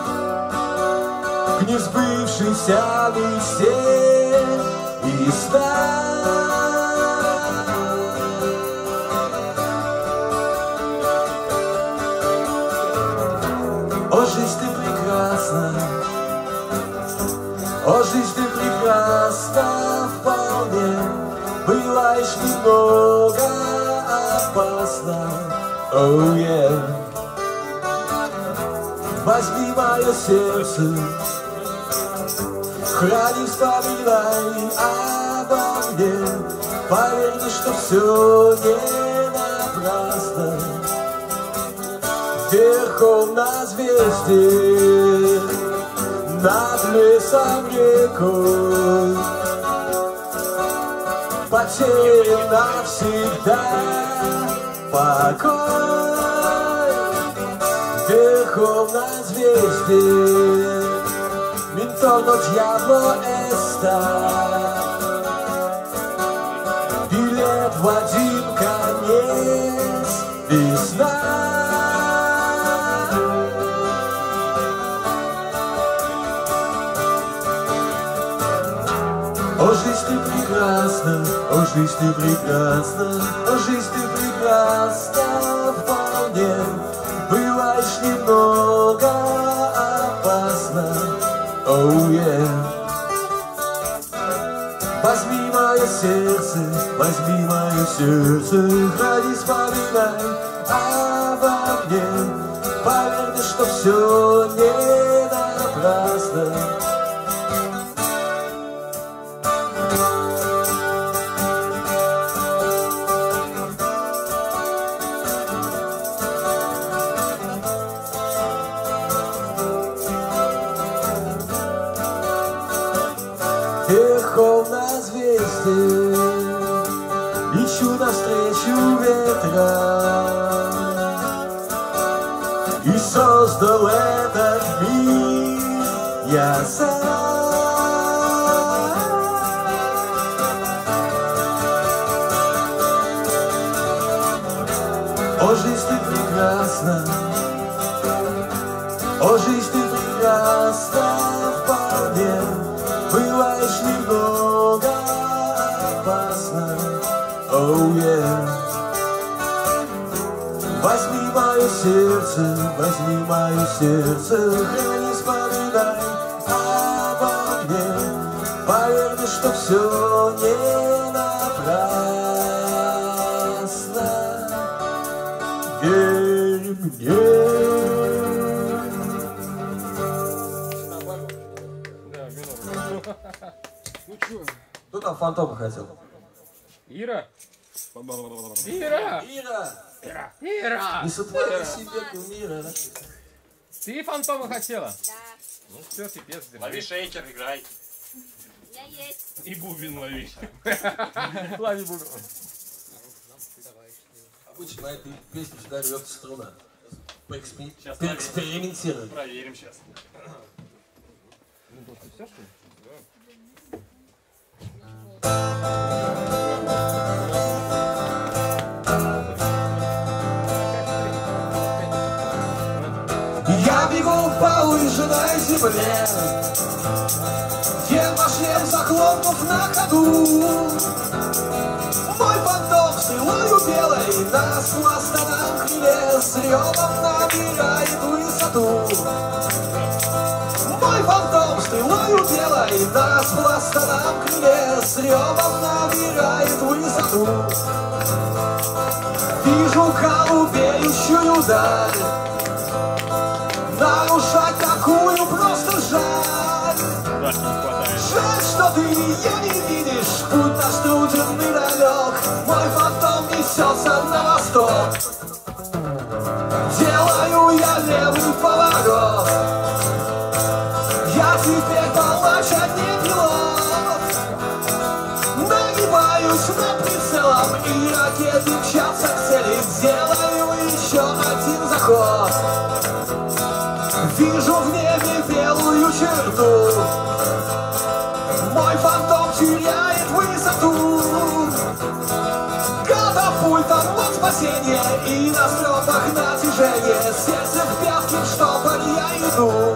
F: к несбывшейся мечте и снам. О, жизнь, ты прекрасна, о, жизнь, ты прекрасна вполне, была лишь немного опасна. Oh, yeah. Возьми мое сердце Храни, вспоминай обо мне, поверь мне, что все не напрасно. Верхом на звезде, над лесом рекой, потерян навсегда покой. Верхом на звезде, Intorno diavolo está. Билет в один конец, весна. О, жизнь ты прекрасна, о, жизнь ты прекрасна, о, жизнь ты прекрасна вполне. Бываешь немного опасно. Oh yeah. Возьми мое сердце, храни, вспоминай обо мне. Поверь мне, что все не напрасно. Верхом на звезде лечу навстречу ветрам и создал этот мир я сам. О, жизнь ты прекрасна, о, жизнь ты прекрасна вполне. Бываешь немного опасно, oh yeah. Возьми мое сердце, храни, вспоминай обо мне. Поверь мне, что все не напрасно. Верь мне.
E: Ну чё?
A: Кто там фантома хотел?
E: Ира? Ира!
A: Не сотвори себе кумира.
E: Ты фантома хотела?
G: Да.
E: Ну все, пипец.
B: Лови шейкер, играй.
G: У меня есть.
B: И бубен лови.
E: Лови бубен.
A: Обычно на этой песне всегда рвется струна. Поэкспериментируем.
B: Проверим сейчас.
E: Все, что ли?
F: Я бегу по выжженной земле, ем шлем, захлопнув на ходу. Мой фантом стрелою белой на спластанном крыле с ревом набирает высоту. Мой фантом стрелою белой на спластанном крыле с ревом набирает высоту. Вижу голубеющую даль, нарушать такую просто жаль. Жаль, что ты ее не видишь, путь наш труден и далек. Мой фантом несется на восток. Делаю я левый поворот. Я теперь палач, а не пилот. Нагибаюсь над прицелом, и ракеты мчатся к цели. Делаю еще один заход. Вижу в небе белую черту. Мой фантом теряет высоту. Катапультом от спасения и на взлетах натяжение. Сердце в пятки, в штопор я иду.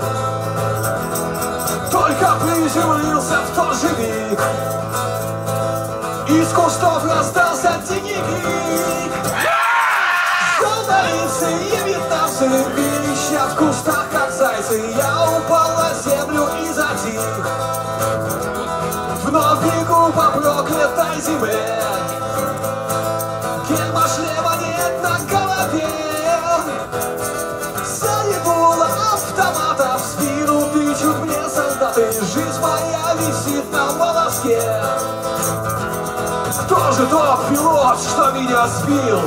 F: Только приземлился в тот же миг, из кустов раздался дикий крик. Золотолицы и вьетнамцы верещат в кустах, как зайцы. Я упал на землю и затих. Вновь бегу по проклятой земле. Герба шлема нет на голове. Сзади дуло автомата, в спину тычут мне солдаты. солдаты, жизнь моя висит на волоске. Кто же тот пилот, что меня сбил?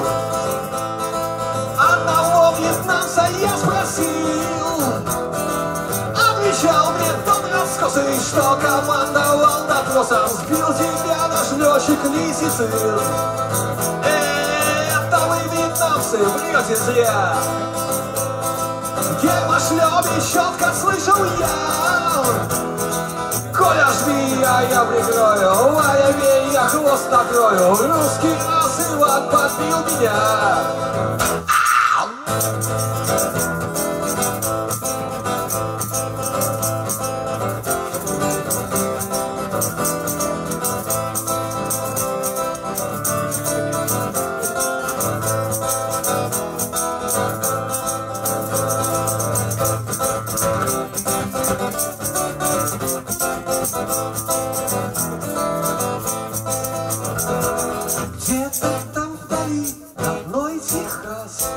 F: Одного вьетнамца я спросил. Отвечал мне тот раскосый, что командовал допросом. Сбил тебя наш летчик Лисицын. Это вы, вьетнамцы, врете зря. Гермошлёбе четко слышал я. Коля, жми, а я прикрою, Ваня, бей, я хвост накрою. Русский раз Иван подбил меня. Где-то там вдали родной Техас,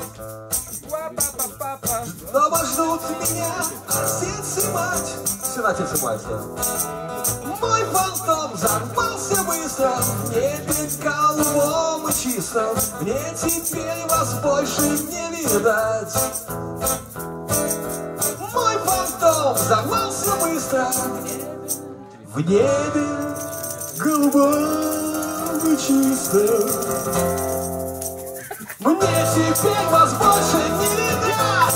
F: дома ждут меня отец и мать. Все отец и мать, да. Мой фантом взорвался быстро, в небе голубом и чистом. Мне теперь вас больше не видать. Мой фантом взорвался быстро, в небе голубом и чистом. Мне теперь вас больше не видать.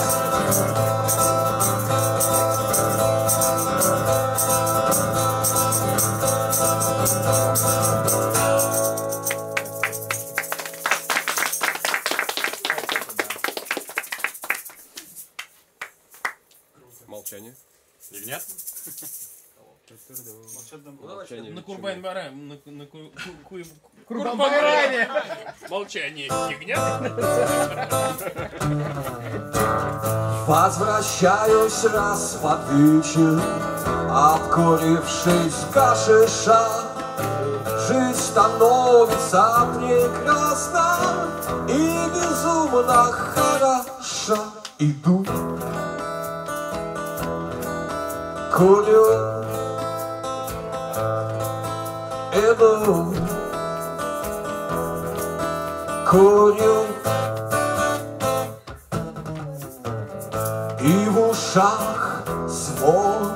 E: Молчание.
B: Ягнят?
E: Молчание.
I: На Курбан-Байраме. На Курбан-Байраме. Молчание. Ягнят.
F: Возвращаюсь раз под вечер, обкурившись гашиша. Жизнь становится прекрасна и безумно хороша. Иду, курю, иду, курю. И в ушах звон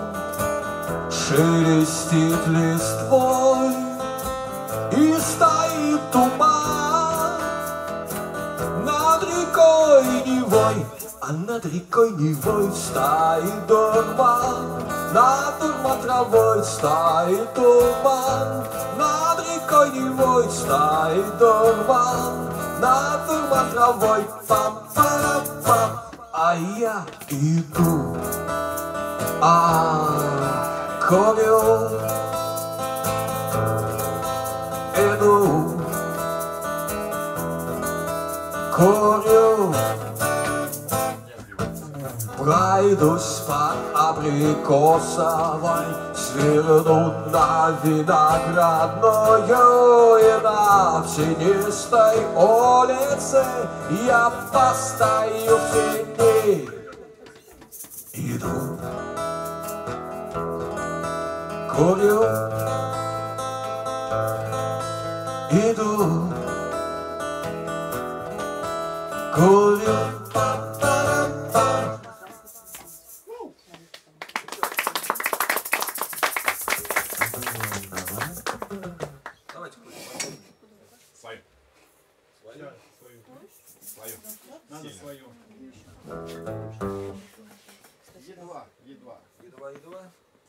F: шелестит листвой, и стоит туман над рекой Невой. А над рекой Невой стоит дурман, над травой стоит туман. Над рекой Невой стоит дурман, над травой пам-парам-пам. А я иду, курю, иду, курю. Пройдусь по Абрикосовой, сверну на Виноградную, и на тенистой улице я постою в тени. Иду, курю, иду, курю.
B: Свою.
I: Надо свою.
A: Едва.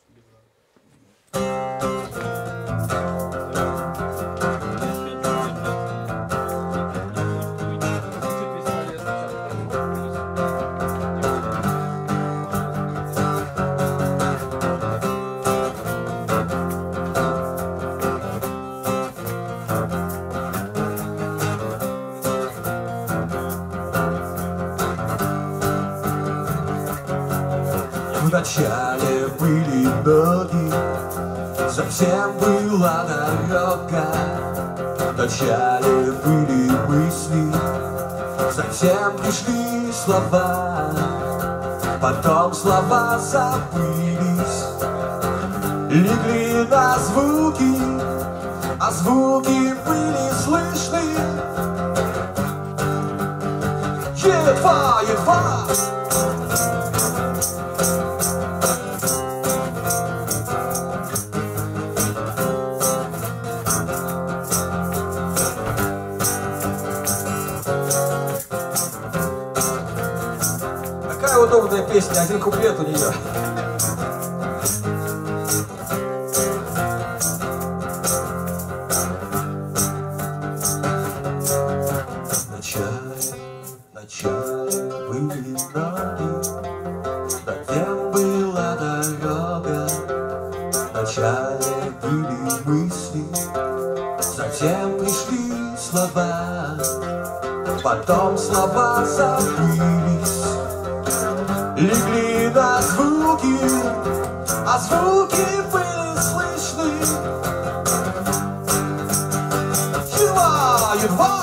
F: Вначале были ноги, затем была дорога. Вначале были мысли, затем пришли слова. Потом слова забылись, легли на звуки, а звуки были слышны. Едва, едва.
A: Такая удобная песня, один куплет у нее.
F: Вначале были ноги, затем была дорога. Вначале были мысли, затем пришли слова. Потом слова забылись, легли на звуки, а звуки были слышны. Едва, едва.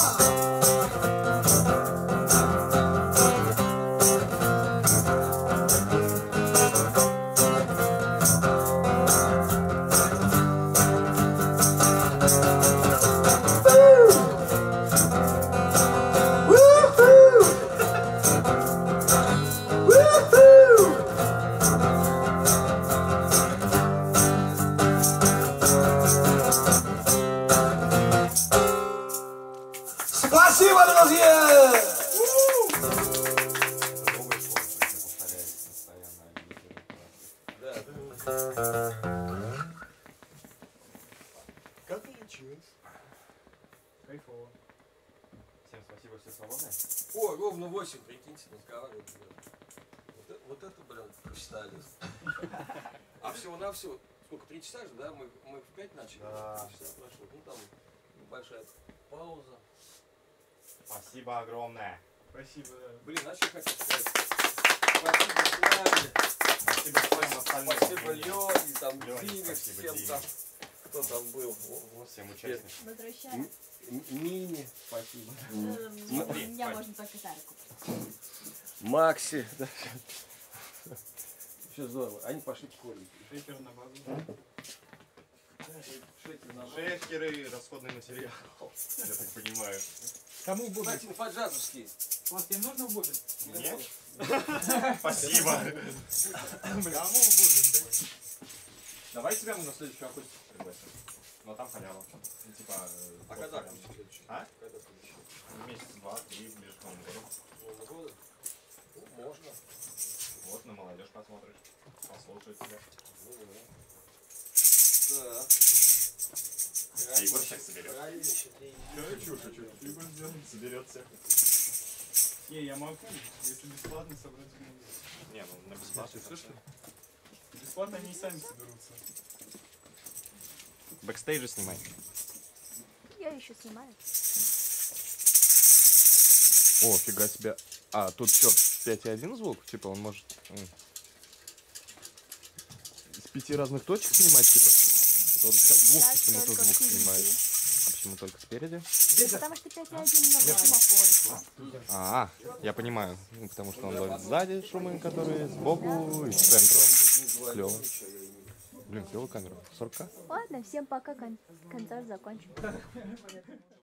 A: Спасибо, друзья!
B: Как получилось?
J: Кайфово.
B: Всем спасибо, все свободны?
A: О, ровно 8, прикиньте, разговаривать. Вот это, блин, профессионализм. А всего-навсего, сколько, 3 часа же, да? Мы в 5 начали?
B: Да.
A: 3 часа прошло. Ну, там небольшая пауза.
B: Спасибо огромное.
J: Спасибо, да.
A: Блин, а что хотите сказать? Спасибо, Славе.
B: Спасибо всем остальным.
A: Спасибо, Лёне, там,
B: Лёне,
A: Диме,
B: спасибо,
A: всем
B: Диме.
A: там. Кто там был?
B: Всем участникам.
G: Возвращаю.
A: Мини, спасибо.
B: Смотри,
G: Меня можно только за руку.
A: Макси. Да. Все здорово. Они пошли в школе.
J: Шейкер на базу.
B: Шейкеры, расходный материал. Я так понимаю.
J: Кому будет?
A: Кстати, по-джазовски.
J: Вас тебе нужно будет?
B: Нет? Спасибо.
J: Кому будет?
B: Давай тебя мы на следующую акустику пригласим. Но там халява. Ну, типа...
A: А когда следующий?
B: А?
A: Когда следующий?
B: Месяц, 2-3, ближе к Новому году.
A: Нового года? Ну, можно.
B: Вот, на молодежь посмотришь. Послушает тебя.
A: Так.
B: А Егор сейчас соберет.
A: Правильно.
B: Чушь. Егор соберет всех.
J: Не, я могу, если бесплатно собрать могу.
B: Не, ну на бесплатно слышно.
J: Бесплатно они и сами соберутся.
B: Бэкстейджи снимай.
G: Я еще снимаю.
H: О, фига себе. А, тут что, 5.1 звук? Типа он может с 5 разных точек снимать, типа? Это он сейчас звук, почему-то звук снимает. А почему только спереди?
G: Потому что 5.1 много шумофон.
H: А, я понимаю. Ну, потому что он ловит сзади шумы, которые сбоку и с центра. Клево. Блин, клевая камера. 40к?
G: Ладно, всем пока, концерт закончен.